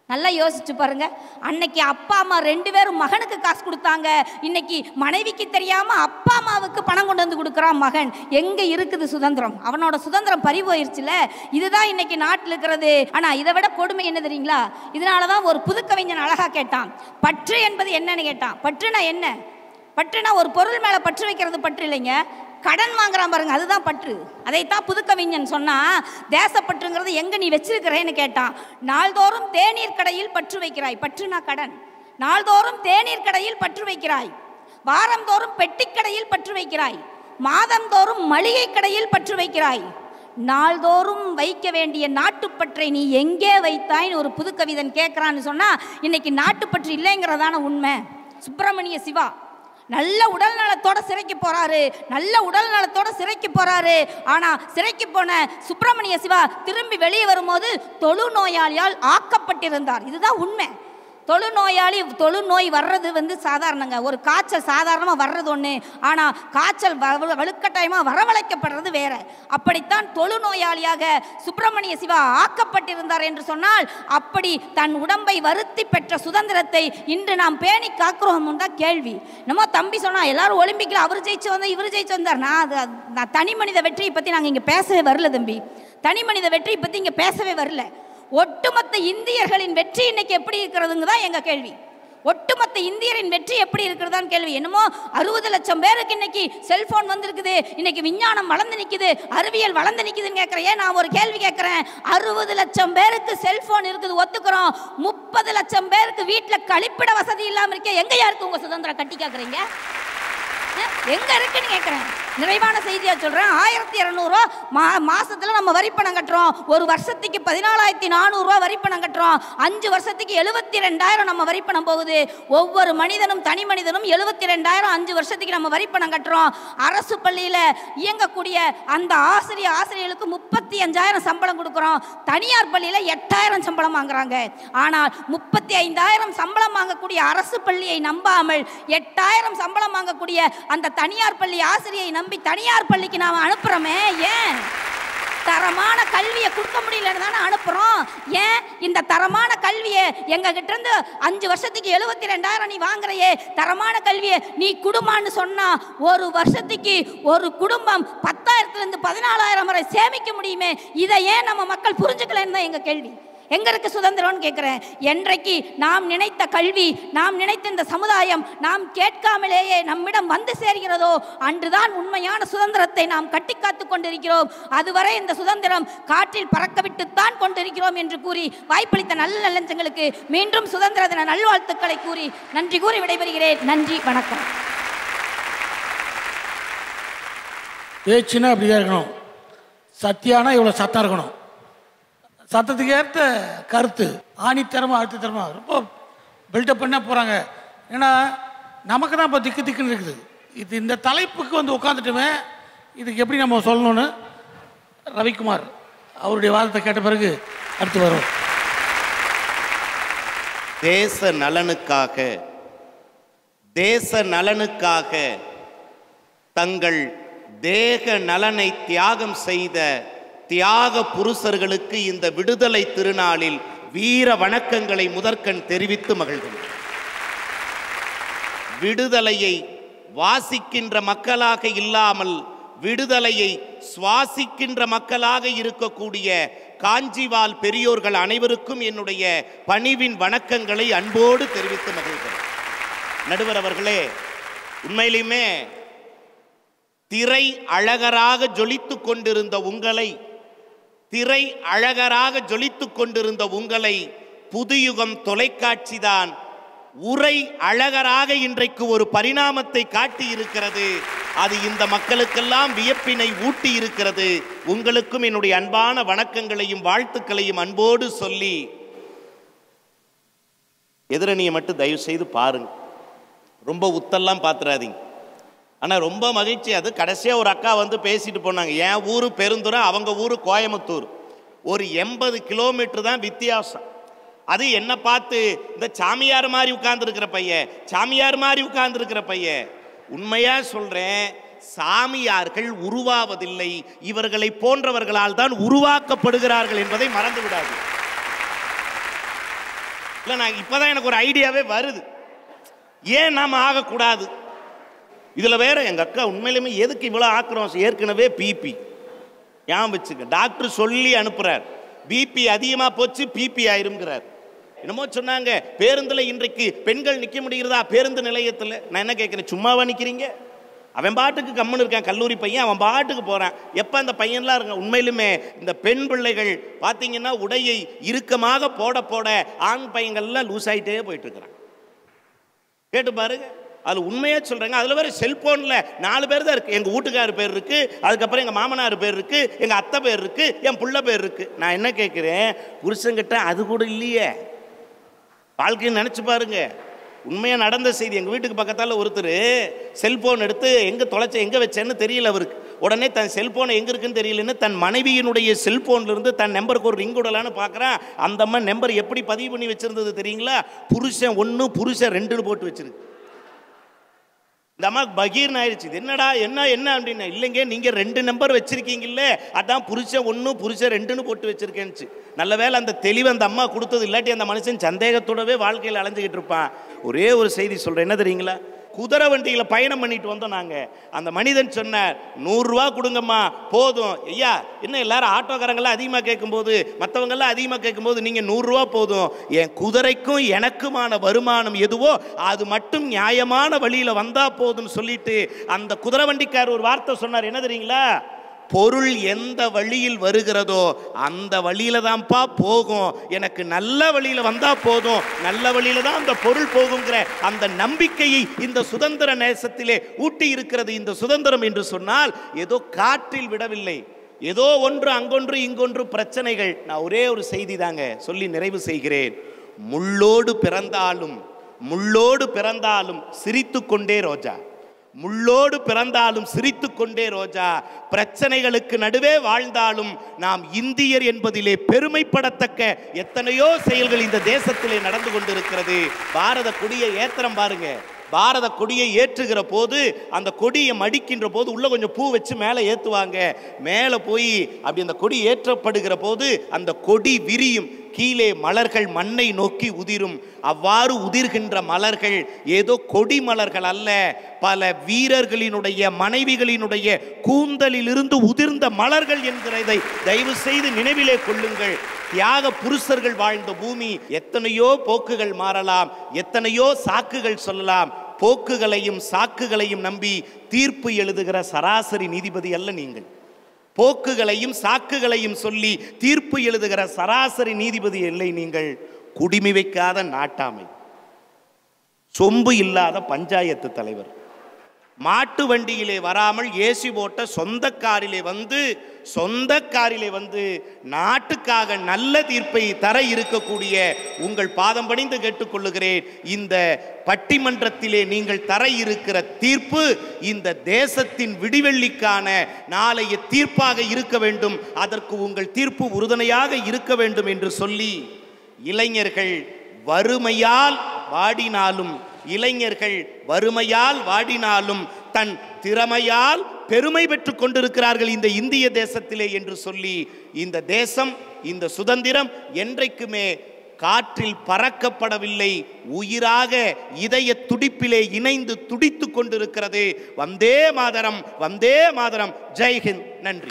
Speaker 6: நல்லா யோசிச்சு பாருங்க. அன்னைக்கு அப்பா அம்மா ரெண்டு பேரும் மகனுக்கு காசு கொடுத்தாங்க. இன்னைக்கு மனைவிக்கு தெரியாம அப்பா அம்மாவுக்கு பணம் கொண்டு வந்து கொடுக்குறான் மகன். எங்க இருக்குது சுதந்திரம்? அவனோட சுதந்திரம் பறி போயிருச்சுல. இதுதான் இன்னைக்கு நாட்டில் இருக்கிறது. ஆனா இதை விட கொடுமை என்ன தெரியுங்களா? இதனாலதான் ஒரு புதுக்கவிஞன் அழகா கேட்டான், பற்று என்பது என்னன்னு கேட்டான். பற்றுனா என்ன? பற்றுனா ஒரு பொருள் மேல பற்று வைக்கிறது பற்று இல்லைங்க, கடன் வாங்குறான் பாருங்க, அதுதான் பற்று. அதைத்தான் புதுக்கவிஞன் சொன்னா, தேசப்பற்றுங்கிறது எங்க நீ வச்சிருக்கிறேன்னு கேட்டான். நாள்தோறும் தேநீர் கடையில் பற்று வைக்கிறாய், பற்றுனா கடன். நாள்தோறும் தேநீர் கடையில் பற்று வைக்கிறாய், வாரந்தோறும் பெட்டிக்கடையில் பற்று வைக்கிறாய், மாதந்தோறும் மளிகை கடையில் பற்று வைக்கிறாய், நாள்தோறும் வைக்க வேண்டிய நாட்டுப்பற்றை நீ எங்கே வைத்தாய்ன்னு ஒரு புதுக்கவிதன் கேட்கிறான்னு சொன்னா, இன்னைக்கு நாட்டுப்பற்று இல்லைங்கிறதான உண்மை. சுப்பிரமணிய சிவா நல்ல உடல் நலத்தோட சிறைக்கு போறாரு, நல்ல உடல் நலத்தோட சிறைக்கு போறாரு. ஆனா சிறைக்கு போன சுப்பிரமணிய சிவா திரும்பி வெளியே வரும்போது தொழுநோயாளியால் ஆக்கப்பட்டிருந்தார். இதுதான் உண்மை. தொழுநோயாளி தொழுநோய் வர்றது வந்து சாதாரணங்க. ஒரு காய்ச்சல் சாதாரணமாக வர்றது ஒன்று, ஆனால் காய்ச்சல் வலுக்கட்டாயமாக வரவழைக்கப்படுறது வேற. அப்படித்தான் தொழுநோயாளியாக சுப்பிரமணிய சிவா ஆக்கப்பட்டிருந்தார் என்று சொன்னால், அப்படி தன் உடம்பை வருத்தி பெற்ற சுதந்திரத்தை இன்று நாம் பேணி காக்கிறோம் தான் கேள்வி. நம்ம தம்பி சொன்னா எல்லாரும் ஒலிம்பிக்கில் அவர் ஜெயிச்சு வந்தார், இவர் ஜெயிச்சு வந்தார். நான் அது நான் தனி மனித வெற்றியை பற்றி நாங்கள் இங்கே பேசவே வரல தம்பி. தனி மனித வெற்றியை பற்றி இங்கே பேசவே வரல. ஒட்டுமொத்த இந்தியர்களின் வெற்றி இன்னைக்கு எப்படி இருக்கிறதுங்க தான் எங்க கேள்வி. ஒட்டுமொத்த இந்தியரின் வெற்றி எப்படி இருக்கிறதான்னு கேள்வி. என்னமோ அறுபது லட்சம் பேருக்கு இன்னைக்கு செல்போன் வந்திருக்குது, இன்னைக்கு விஞ்ஞானம் வளர்ந்து நிற்குது, அறிவியல் வளர்ந்து நிற்குதுன்னு கேட்குறேன். நான் ஒரு கேள்வி கேட்குறேன், அறுபது லட்சம் பேருக்கு செல்போன் இருக்குது ஒத்துக்கிறோம், முப்பது லட்சம் பேருக்கு வீட்டில் கழிப்பிட வசதி இல்லாமல் இருக்கே, எங்கேயா இருக்கு உங்க சுதந்திரம் கட்டி கேட்குறீங்க? எங்க இருக்குன்னு கேட்குறேன். நிறைவான செய்தியா சொல்றேன், ஆயிரத்தி இரநூறுவா மா மாசத்துல நம்ம வரிப்பணம் கட்டுறோம். ஒரு வருஷத்துக்கு பதினாலாயிரத்தி நானூறுரூவா வரிப்பணம் கட்டுறோம். அஞ்சு வருஷத்துக்கு எழுபத்தி ரெண்டாயிரம் நம்ம வரிப்பணம் போகுது. ஒவ்வொரு மனிதனும் தனி மனிதனும் எழுபத்தி ரெண்டாயிரம் அஞ்சு வருஷத்துக்கு நம்ம வரிப்பணம் கட்டுறோம். அரசு பள்ளியில் இயங்கக்கூடிய அந்த ஆசிரியர் ஆசிரியர்களுக்கு முப்பத்தி அஞ்சாயிரம் சம்பளம் கொடுக்குறோம். தனியார் பள்ளியில் எட்டாயிரம் சம்பளம் வாங்குறாங்க. ஆனால் முப்பத்தி ஐந்தாயிரம் சம்பளம் வாங்கக்கூடிய அரசு பள்ளியை நம்பாமல் எட்டாயிரம் சம்பளம் வாங்கக்கூடிய அந்த தனியார் பள்ளி ஆசிரியை நம்பி தனியார் பள்ளிக்கு நாம அனுப்புறோமே, ஏன்? தரமான கல்வியை கொடுக்க முடியலன்னு தானே அனுப்புறோம். ஏன் இந்த தரமான கல்வியை எங்க கிட்ட இருந்து அஞ்சு வருஷத்துக்கு எழுபத்தி ரெண்டாயிரம் நீ வாங்குறையே, தரமான கல்வியை நீ குடும்பம்னு சொன்னா ஒரு வருஷத்துக்கு ஒரு குடும்பம் பத்தாயிரத்துல இருந்து பதினாலாயிரம் வரை சேமிக்க முடியுமே. இதை ஏன் நம்ம மக்கள் புரிஞ்சுக்கலன்னு தான் எங்க கேள்வி. எங்க இருக்கு சுதந்திரம்னு கேட்கிறேன். என்றைக்கு நாம் நினைத்த கல்வி, நாம் நினைத்த இந்த சமுதாயம் நாம் கேட்காமலேயே நம்மிடம் வந்து சேர்கிறதோ அன்றுதான் உண்மையான சுதந்திரத்தை நாம் கட்டி காத்து கொண்டிருக்கிறோம். அதுவரை இந்த சுதந்திரம் காற்றில் பறக்க விட்டுத்தான் கொண்டிருக்கிறோம் என்று கூறி வாய்ப்பளித்த நல்ல நல்லஞ்சங்களுக்கு மீண்டும் சுதந்திர தின நல்வாழ்த்துக்களை கூறி நன்றி கூறி விடைபெறுகிறேன். நன்றி, வணக்கம்.
Speaker 1: பேச்சுன்னா அப்படிதான் இருக்கணும். சத்தியானா இவ்வளோ சத்தம் இருக்கணும். சத்தத்துக்கு ஏற்ற கருத்து ஆணித்தரமாக அழுத்தத்தரமாக ரொம்ப பில்டப் பண்ண போகிறாங்க. ஏன்னா நமக்கு தான் இப்போ திக்கு திக்குன்னு இருக்குது. இது இந்த தலைப்புக்கு வந்து உட்காந்துட்டுமே இதுக்கு எப்படி நம்ம சொல்லணும்னு ரவிக்குமார் அவருடைய வாதத்தை கேட்ட பிறகு அடுத்து வரும்.
Speaker 7: தேச நலனுக்காக தேச நலனுக்காக தங்கள் தேக நலனை தியாகம் செய்த தியாக புருஷர்களுக்கு இந்த விடுதலை திருநாளில் வீர வணக்கங்களை முதற்கண் தெரிவித்து மகிழ்கிறேன். விடுதலையை வாசிக்கின்ற மக்களாக இல்லாமல் விடுதலையை சுவாசிக்கின்ற மக்களாக இருக்கக்கூடிய காஞ்சிவால் பெரியோர்கள் அனைவருக்கும் என்னுடைய பணிவின் வணக்கங்களை அன்போடு தெரிவித்து மகிழ்கிறேன். நடுவர் அவர்களே, உண்மையிலுமே திரை அழகராக ஜொலித்து கொண்டிருந்த உங்களை திரை அழகராக ஜொலித்து கொண்டிருந்த உங்களை புதுயுகம் தொலைக்காட்சி தான் உரை அழகராக இன்றைக்கு ஒரு பரிணாமத்தை காட்டி இருக்கிறது. அது இந்த மக்களுக்கெல்லாம் வியப்பினை ஊட்டி இருக்கிறது. உங்களுக்கும் என்னுடைய அன்பான வணக்கங்களையும் வாழ்த்துக்களையும் அன்போடு சொல்லி, எதிரணியை மட்டும் தயவு செய்து பாருங்க, ரொம்ப உத்தெல்லாம் பார்த்துறாதீங்க. ஆனால் ரொம்ப மகிழ்ச்சி, அது கடைசியாக ஒரு அக்கா வந்து பேசிட்டு போனாங்க. என் ஊர் பெருந்துறை, அவங்க ஊர் கோயம்புத்தூர், ஒரு எண்பது கிலோமீட்டர் தான் வித்தியாசம். அது என்ன பார்த்து இந்த சாமியார் மாதிரி உட்கார்ந்துருக்கிற பையன் சாமியார் மாதிரி உட்கார்ந்துருக்கிற பையன் உண்மையாக சொல்கிறேன், சாமியார்கள் உருவாவதில்லை, இவர்களை போன்றவர்களால் தான் உருவாக்கப்படுகிறார்கள் என்பதை மறந்து விடாது. இல்லை நான் இப்போ தான் எனக்கு ஒரு ஐடியாவே வருது, ஏன் நாம் ஆகக்கூடாது. இதில் வேற எங்கள் அக்கா உண்மையிலுமே எதுக்கு இவ்வளோ ஆக்குறோம், ஏற்கனவே பிபி ஏன் வச்சுக்க டாக்டர் சொல்லி அனுப்புகிறார், பிபி அதிகமாக போச்சு பிபி ஆயிருங்கிறார். என்னமோ சொன்னாங்க பேருந்தில் இன்றைக்கு பெண்கள் நிற்க முடிகிறதா பேருந்து நிலையத்தில். நான் என்ன கேட்குறேன், சும்மாவா நிற்கிறீங்க? அவன் பாட்டுக்கு கம்முன்னு இருக்கான், கல்லூரி பையன், அவன் பாட்டுக்கு போகிறான். எப்போ அந்த பையன்லாம் இருக்க உண்மையிலுமே இந்த பெண் பிள்ளைகள் பார்த்தீங்கன்னா உடையை இறுக்கமாக போட போட ஆண் பையங்கள்லாம் லூஸ் ஆகிட்டே போயிட்டு இருக்கிறான். கேட்டு பாருங்க, அது உண்மையாக சொல்கிறாங்க. அதில் வேறு செல்ஃபோனில் நாலு பேர் தான் இருக்குது. எங்கள் வீட்டுக்கார் பேர் இருக்குது, அதுக்கப்புறம் எங்கள் மாமனார் பேர் இருக்குது, எங்கள் அத்தை பேர் இருக்குது, என் புள்ள பேர் இருக்குது. நான் என்ன கேட்குறேன், புருஷங்கிட்ட அது கூட இல்லையே. வாழ்க்கையை நினச்சி பாருங்க, உண்மையாக நடந்த செய்தி. எங்கள் வீட்டுக்கு பக்கத்தால் ஒருத்தர் செல்ஃபோன் எடுத்து எங்கே தொலைச்ச எங்கே வச்சேன்னு தெரியல அவருக்கு. உடனே தன் செல்ஃபோனை எங்கே இருக்குன்னு தெரியலன்னு தன் மனைவியினுடைய செல்ஃபோன்லேருந்து தன் நம்பருக்கு ஒரு ரிங் விடலான்னு பார்க்குறான். அந்த அம்மா நம்பர் எப்படி பதிவு பண்ணி வச்சுருந்தது தெரியுங்களா? புருஷன் ஒன்று புருஷன் ரெண்டுன்னு போட்டு வச்சிருக்கு. இந்த அம்மாவுக்கு பகீர்னு ஆயிடுச்சு. இது என்னடா என்ன என்ன அப்படின்னா, இல்லைங்க நீங்கள் ரெண்டு நம்பர் வச்சுருக்கீங்கல்ல, அதான் புருஷன் ஒன்று புருஷன் ரெண்டுன்னு போட்டு வச்சுருக்கேன்னுச்சு. நல்ல வேலை அந்த தெளிவு அந்த அம்மா கொடுத்தது, இல்லாட்டி அந்த மனுஷன் சந்தேகத்தோடவே வாழ்க்கையில் அலைஞ்சிக்கிட்டு இருப்பான். ஒரே ஒரு செய்தி சொல்கிறேன், என்ன தெரியுங்களா? குதிரை வண்டியில் பயணம் பண்ணிட்டு வந்தோம் நாங்கள். அந்த மனிதன் சொன்னார், நூறுரூவா கொடுங்கம்மா போதும். ஐயா என்ன எல்லாரும் ஆட்டோக்காரங்களாம் அதிகமாக கேட்கும்போது மற்றவங்கெல்லாம் அதிகமாக கேட்கும்போது நீங்கள் நூறுரூவா போதும், என் குதிரைக்கும் எனக்குமான வருமானம் எதுவோ அது மட்டும் நியாயமான வழியில் வந்தால் போதும்னு சொல்லிட்டு அந்த குதிரை வண்டிக்கார் ஒரு வார்த்தை சொன்னார். என்ன தெரியுங்களா? பொருள் எந்த வழியில் வருகிறதோ அந்த வழியில தான்ப்பா போகும், எனக்கு நல்ல வழியில வந்தா போதும், நல்ல வழியில தான் அந்த பொருள் போகுங்கிற அந்த நம்பிக்கையை இந்த சுதந்திர நேசத்திலே ஊட்டி இருக்கிறது. இந்த சுதந்திரம் என்று சொன்னால் ஏதோ காற்றில் விடவில்லை, ஏதோ ஒன்று அங்கொன்று இங்கொன்று பிரச்சனைகள். நான் ஒரே ஒரு செய்தி தாங்க சொல்லி நிறைவு செய்கிறேன். முள்ளோடு பிறந்தாலும் முள்ளோடு பிறந்தாலும் சிரித்து கொண்டே ரோஜா, முள்ளோடு பிறந்தாலும் சிரித்து கொண்டே ரோஜா, பிரச்சனைகளுக்கு நடுவே வாழ்ந்தாலும் நாம் இந்தியர் என்பதிலே பெருமைப்படத்தக்க எத்தனையோ செயல்கள் இந்த தேசத்திலே நடந்து கொண்டிருக்கிறது. பாரத கொடியை ஏத்திரம் பாருங்க, பாரத கொடியை ஏற்றுகிற போது அந்த கொடியை மடிக்கின்ற போது உள்ள கொஞ்சம் பூ வச்சு மேலே ஏற்றுவாங்க. மேலே போய் அப்படி அந்த கொடி ஏற்றப்படுகிற போது அந்த கொடி விரியும், கீழே மலர்கள் மண்ணை நோக்கி உதிரும். அவ்வாறு உதிர்கின்ற மலர்கள் ஏதோ கொடி மலர்கள் அல்ல, பல வீரர்களினுடைய மனைவிகளினுடைய கூந்தலிலிருந்து உதிர்ந்த மலர்கள் என்கிறதை தயவு செய்து நினைவிலே கொள்ளுங்கள். தியாக புருஷர்கள் வாழ்ந்த பூமி. எத்தனையோ போக்குகள் மாறலாம், எத்தனையோ சாக்குகள் சொல்லலாம். போக்குகளையும் சாக்குகளையும் நம்பி தீர்ப்பு எழுதுகிற சராசரி நீதிபதி அல்ல நீங்கள். போக்குகளையும் சாக்குகளையும் சொல்லி தீர்ப்பு எழுதுகிற சராசரி நீதிபதி இல்லை நீங்கள். குடிமி வைக்காத நாட்டாமை, சொம்பு இல்லாத பஞ்சாயத்து தலைவர், மாட்டு வண்டியிலே வராமல் ஏசி போட்ட சொந்த காரிலே வந்து சொந்த காரிலே வந்து நாட்டுக்காக நல்ல தீர்ப்பை தர இருக்கக்கூடிய உங்கள் பாதம் பணிந்து கேட்டுக்கொள்ளுகிறேன். இந்த பட்டிமன்றத்திலே நீங்கள் தர இருக்கிற தீர்ப்பு இந்த தேசத்தின் விடிவெள்ளிக்கான நாளைய தீர்ப்பாக இருக்க வேண்டும். அதற்கு உங்கள் தீர்ப்பு உறுதுணையாக இருக்க வேண்டும் என்று சொல்லி, இளைஞர்கள் வறுமையால் வாடினாலும் இளைஞர்கள் வறுமையால் வாடினாலும் தன் திறமையால் பெருமை பெற்றுக் கொண்டிருக்கிறார்கள் இந்த இந்திய தேசத்திலே என்று சொல்லி, இந்த தேசம் இந்த சுதந்திரம் என்றைக்குமே காற்றில் பறக்கப்படவில்லை, உயிராக இதய துடிப்பிலே இணைந்து துடித்து கொண்டிருக்கிறது. வந்தே மாதரம், வந்தே மாதரம். ஜெய்ஹிந்த். நன்றி.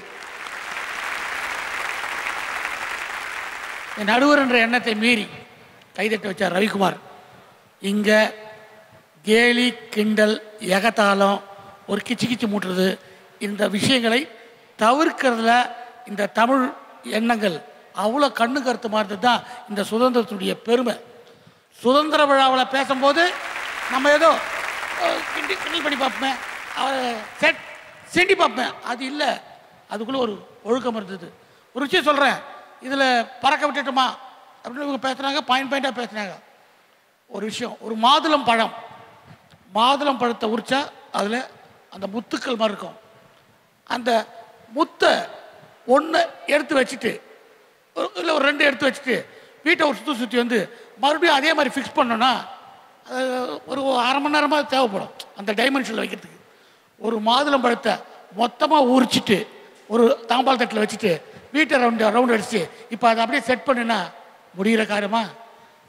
Speaker 1: நடுவர் என்ற எண்ணத்தை மீறி கைதட்ட வச்சார் ரவிக்குமார். இங்கே கேலி கிண்டல் எகத்தாளம் ஒரு கிச்சு கிச்சு மூட்டுறது இந்த விஷயங்களை தவிர்க்கிறதுல இந்த தமிழ் எண்ணங்கள் அவ்வளோ கண்ணு கருத்து மாதிரி தான் இந்த சுதந்திரத்துடைய பெருமை. சுதந்திர விழாவில் பேசும்போது நம்ம ஏதோ கிண்டி கிண்டல் பண்ணி பார்ப்போமே, அவரை செட் செண்டி பார்ப்பேன், அது இல்லை. அதுக்குள்ளே ஒரு ஒழுக்கம் இருந்தது. ஒரு விஷயம் சொல்கிறேன், இதில் பறக்க விட்டுட்டோமா அப்படின்னு இவங்க பேசுகிறாங்க, பாயிண்ட் பாயிண்டாக பேசுனாங்க. ஒரு விஷயம், ஒரு மாதுளம் பழம், மாதுளம் பழத்தை உரிச்சா அதில் அந்த முத்துக்கள் மாதிரி இருக்கும். அந்த முத்தை ஒன்று எடுத்து வச்சுட்டு இல்லை ஒரு ரெண்டு எடுத்து வச்சுட்டு வீட்டை ஒரு சுற்றி சுற்றி வந்து மறுபடியும் அதே மாதிரி ஃபிக்ஸ் பண்ணோன்னா ஒரு அரை மணி நேரமாக தேவைப்படும் அந்த டைமென்ஷனில் வைக்கிறதுக்கு. ஒரு மாதுளம் பழத்தை மொத்தமாக உரிச்சிட்டு ஒரு தாம்பால் தட்டில் வச்சுட்டு வீட்டை ரவுண்டு ரவுண்ட் அடிச்சு இப்போ அதை அப்படியே செட் பண்ணுன்னா முடிகிற காரியமா?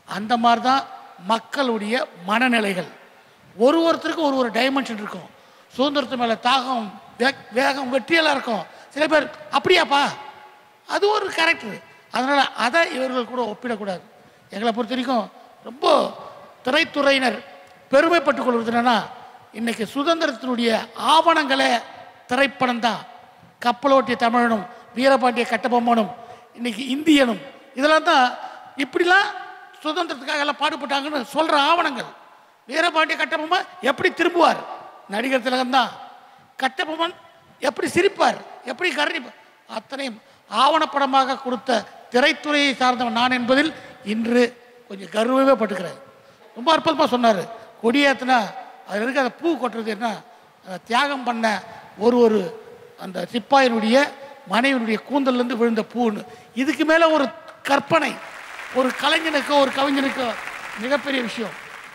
Speaker 1: அந்த மாதிரி தான் மக்களுடைய மனநிலைகள். ஒரு ஒருத்தருக்கும் ஒரு ஒரு டைமென்ஷன் இருக்கும். சுதந்திரத்து மேலே தாகம், வேகம், வெற்றியெல்லாம் இருக்கும். சில பேர் அப்படியாப்பா, அது ஒரு கேரக்டர். அதனால் அதை இவர்கள் கூட ஒப்பிடக்கூடாது. எங்களை பொறுத்த வரைக்கும் ரொம்ப திரைத்துறையினர் பெருமைப்பட்டுக் கொள்வது என்னன்னா, இன்னைக்கு சுதந்திரத்தினுடைய ஆவணங்களே திரைப்படம் தான். கப்பலோட்டிய தமிழனும் வீரபாண்டிய கட்டபொம்மனும் இன்னைக்கு இந்தியனும் இதெல்லாம் தான் இப்படிலாம் சுதந்திரத்துக்காக எல்லாம் பாடுபட்டாங்கன்னு சொல்கிற ஆவணங்கள். வீரபாண்டிய கட்டபொம்மன் எப்படி திரும்புவார், நடிகர் திலகம் தான். கட்டபொம்மன் எப்படி சிரிப்பார், எப்படி கரணிப்பார், அத்தனையும் ஆவணப்படமாக கொடுத்த திரைத்துறையை சார்ந்தவன் நான் என்பதில் இன்று கொஞ்சம் கர்வமே பட்டுக்கிறேன். ரொம்ப அற்புதமாக சொன்னார். கொடியேற்றினா அதில் இருக்க அந்த பூ கொட்டுறது என்ன, அந்த தியாகம் பண்ண ஒரு ஒரு அந்த சிப்பாயினுடைய மனைவினுடைய கூந்தல்லேருந்து விழுந்த பூன்னு. இதுக்கு மேலே ஒரு கற்பனை ஒரு கலைஞனுக்கோ ஒரு கவிஞனுக்கோ மிகப்பெரிய விஷயம்.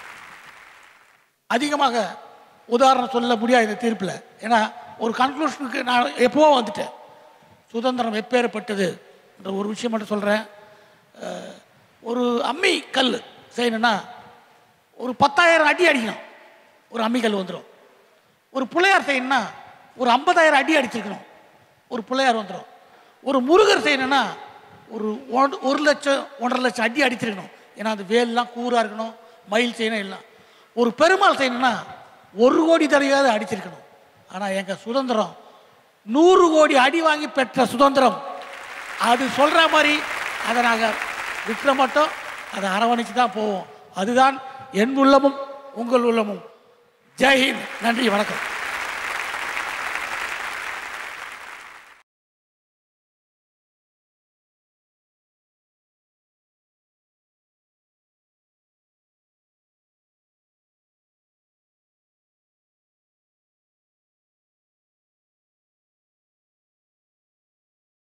Speaker 1: அதிகமாக உதாரணம் சொல்ல முடியாது இந்த தீர்ப்பில். ஏன்னா ஒரு கன்க்ளூஷனுக்கு நான் எப்போவோ வந்துட்டேன். சுதந்திரம் எப்பேற்பட்டது என்ற ஒரு விஷயம் மட்டும் சொல்கிறேன். ஒரு அம்மி கல் செய்யணும்னா ஒரு பத்தாயிரம் அடி அடிக்கணும், ஒரு அம்மி கல் வந்துடும். ஒரு பிள்ளையார் செய்யணும்னா ஒரு ஐம்பதாயிரம் அடி அடிச்சிருக்கணும், ஒரு பிள்ளையார் வந்துடும். ஒரு முருகர் செய்யணும்னா ஒரு ஒரு லட்சம் ஒன்றரை லட்சம் அடி அடிச்சிருக்கணும். ஏன்னா அது வேல்லாம் கூறாக இருக்கணும், மயில் செய்யணும் எல்லாம். ஒரு பெருமாள் செய்யணும்னா ஒரு கோடி தடவையாவது அடிச்சிருக்கணும். ஆனால் எங்கள் சுதந்திரம் நூறு கோடி அடி வாங்கி பெற்ற சுதந்திரம். அது சொல்கிற மாதிரி அதை நாங்கள் விட்டுற மாட்டோம், அதை அரவணைச்சு தான் போவோம். அதுதான் என் உள்ளமும் உங்கள் உள்ளமும். ஜெய் ஹிந்த். நன்றி, வணக்கம்.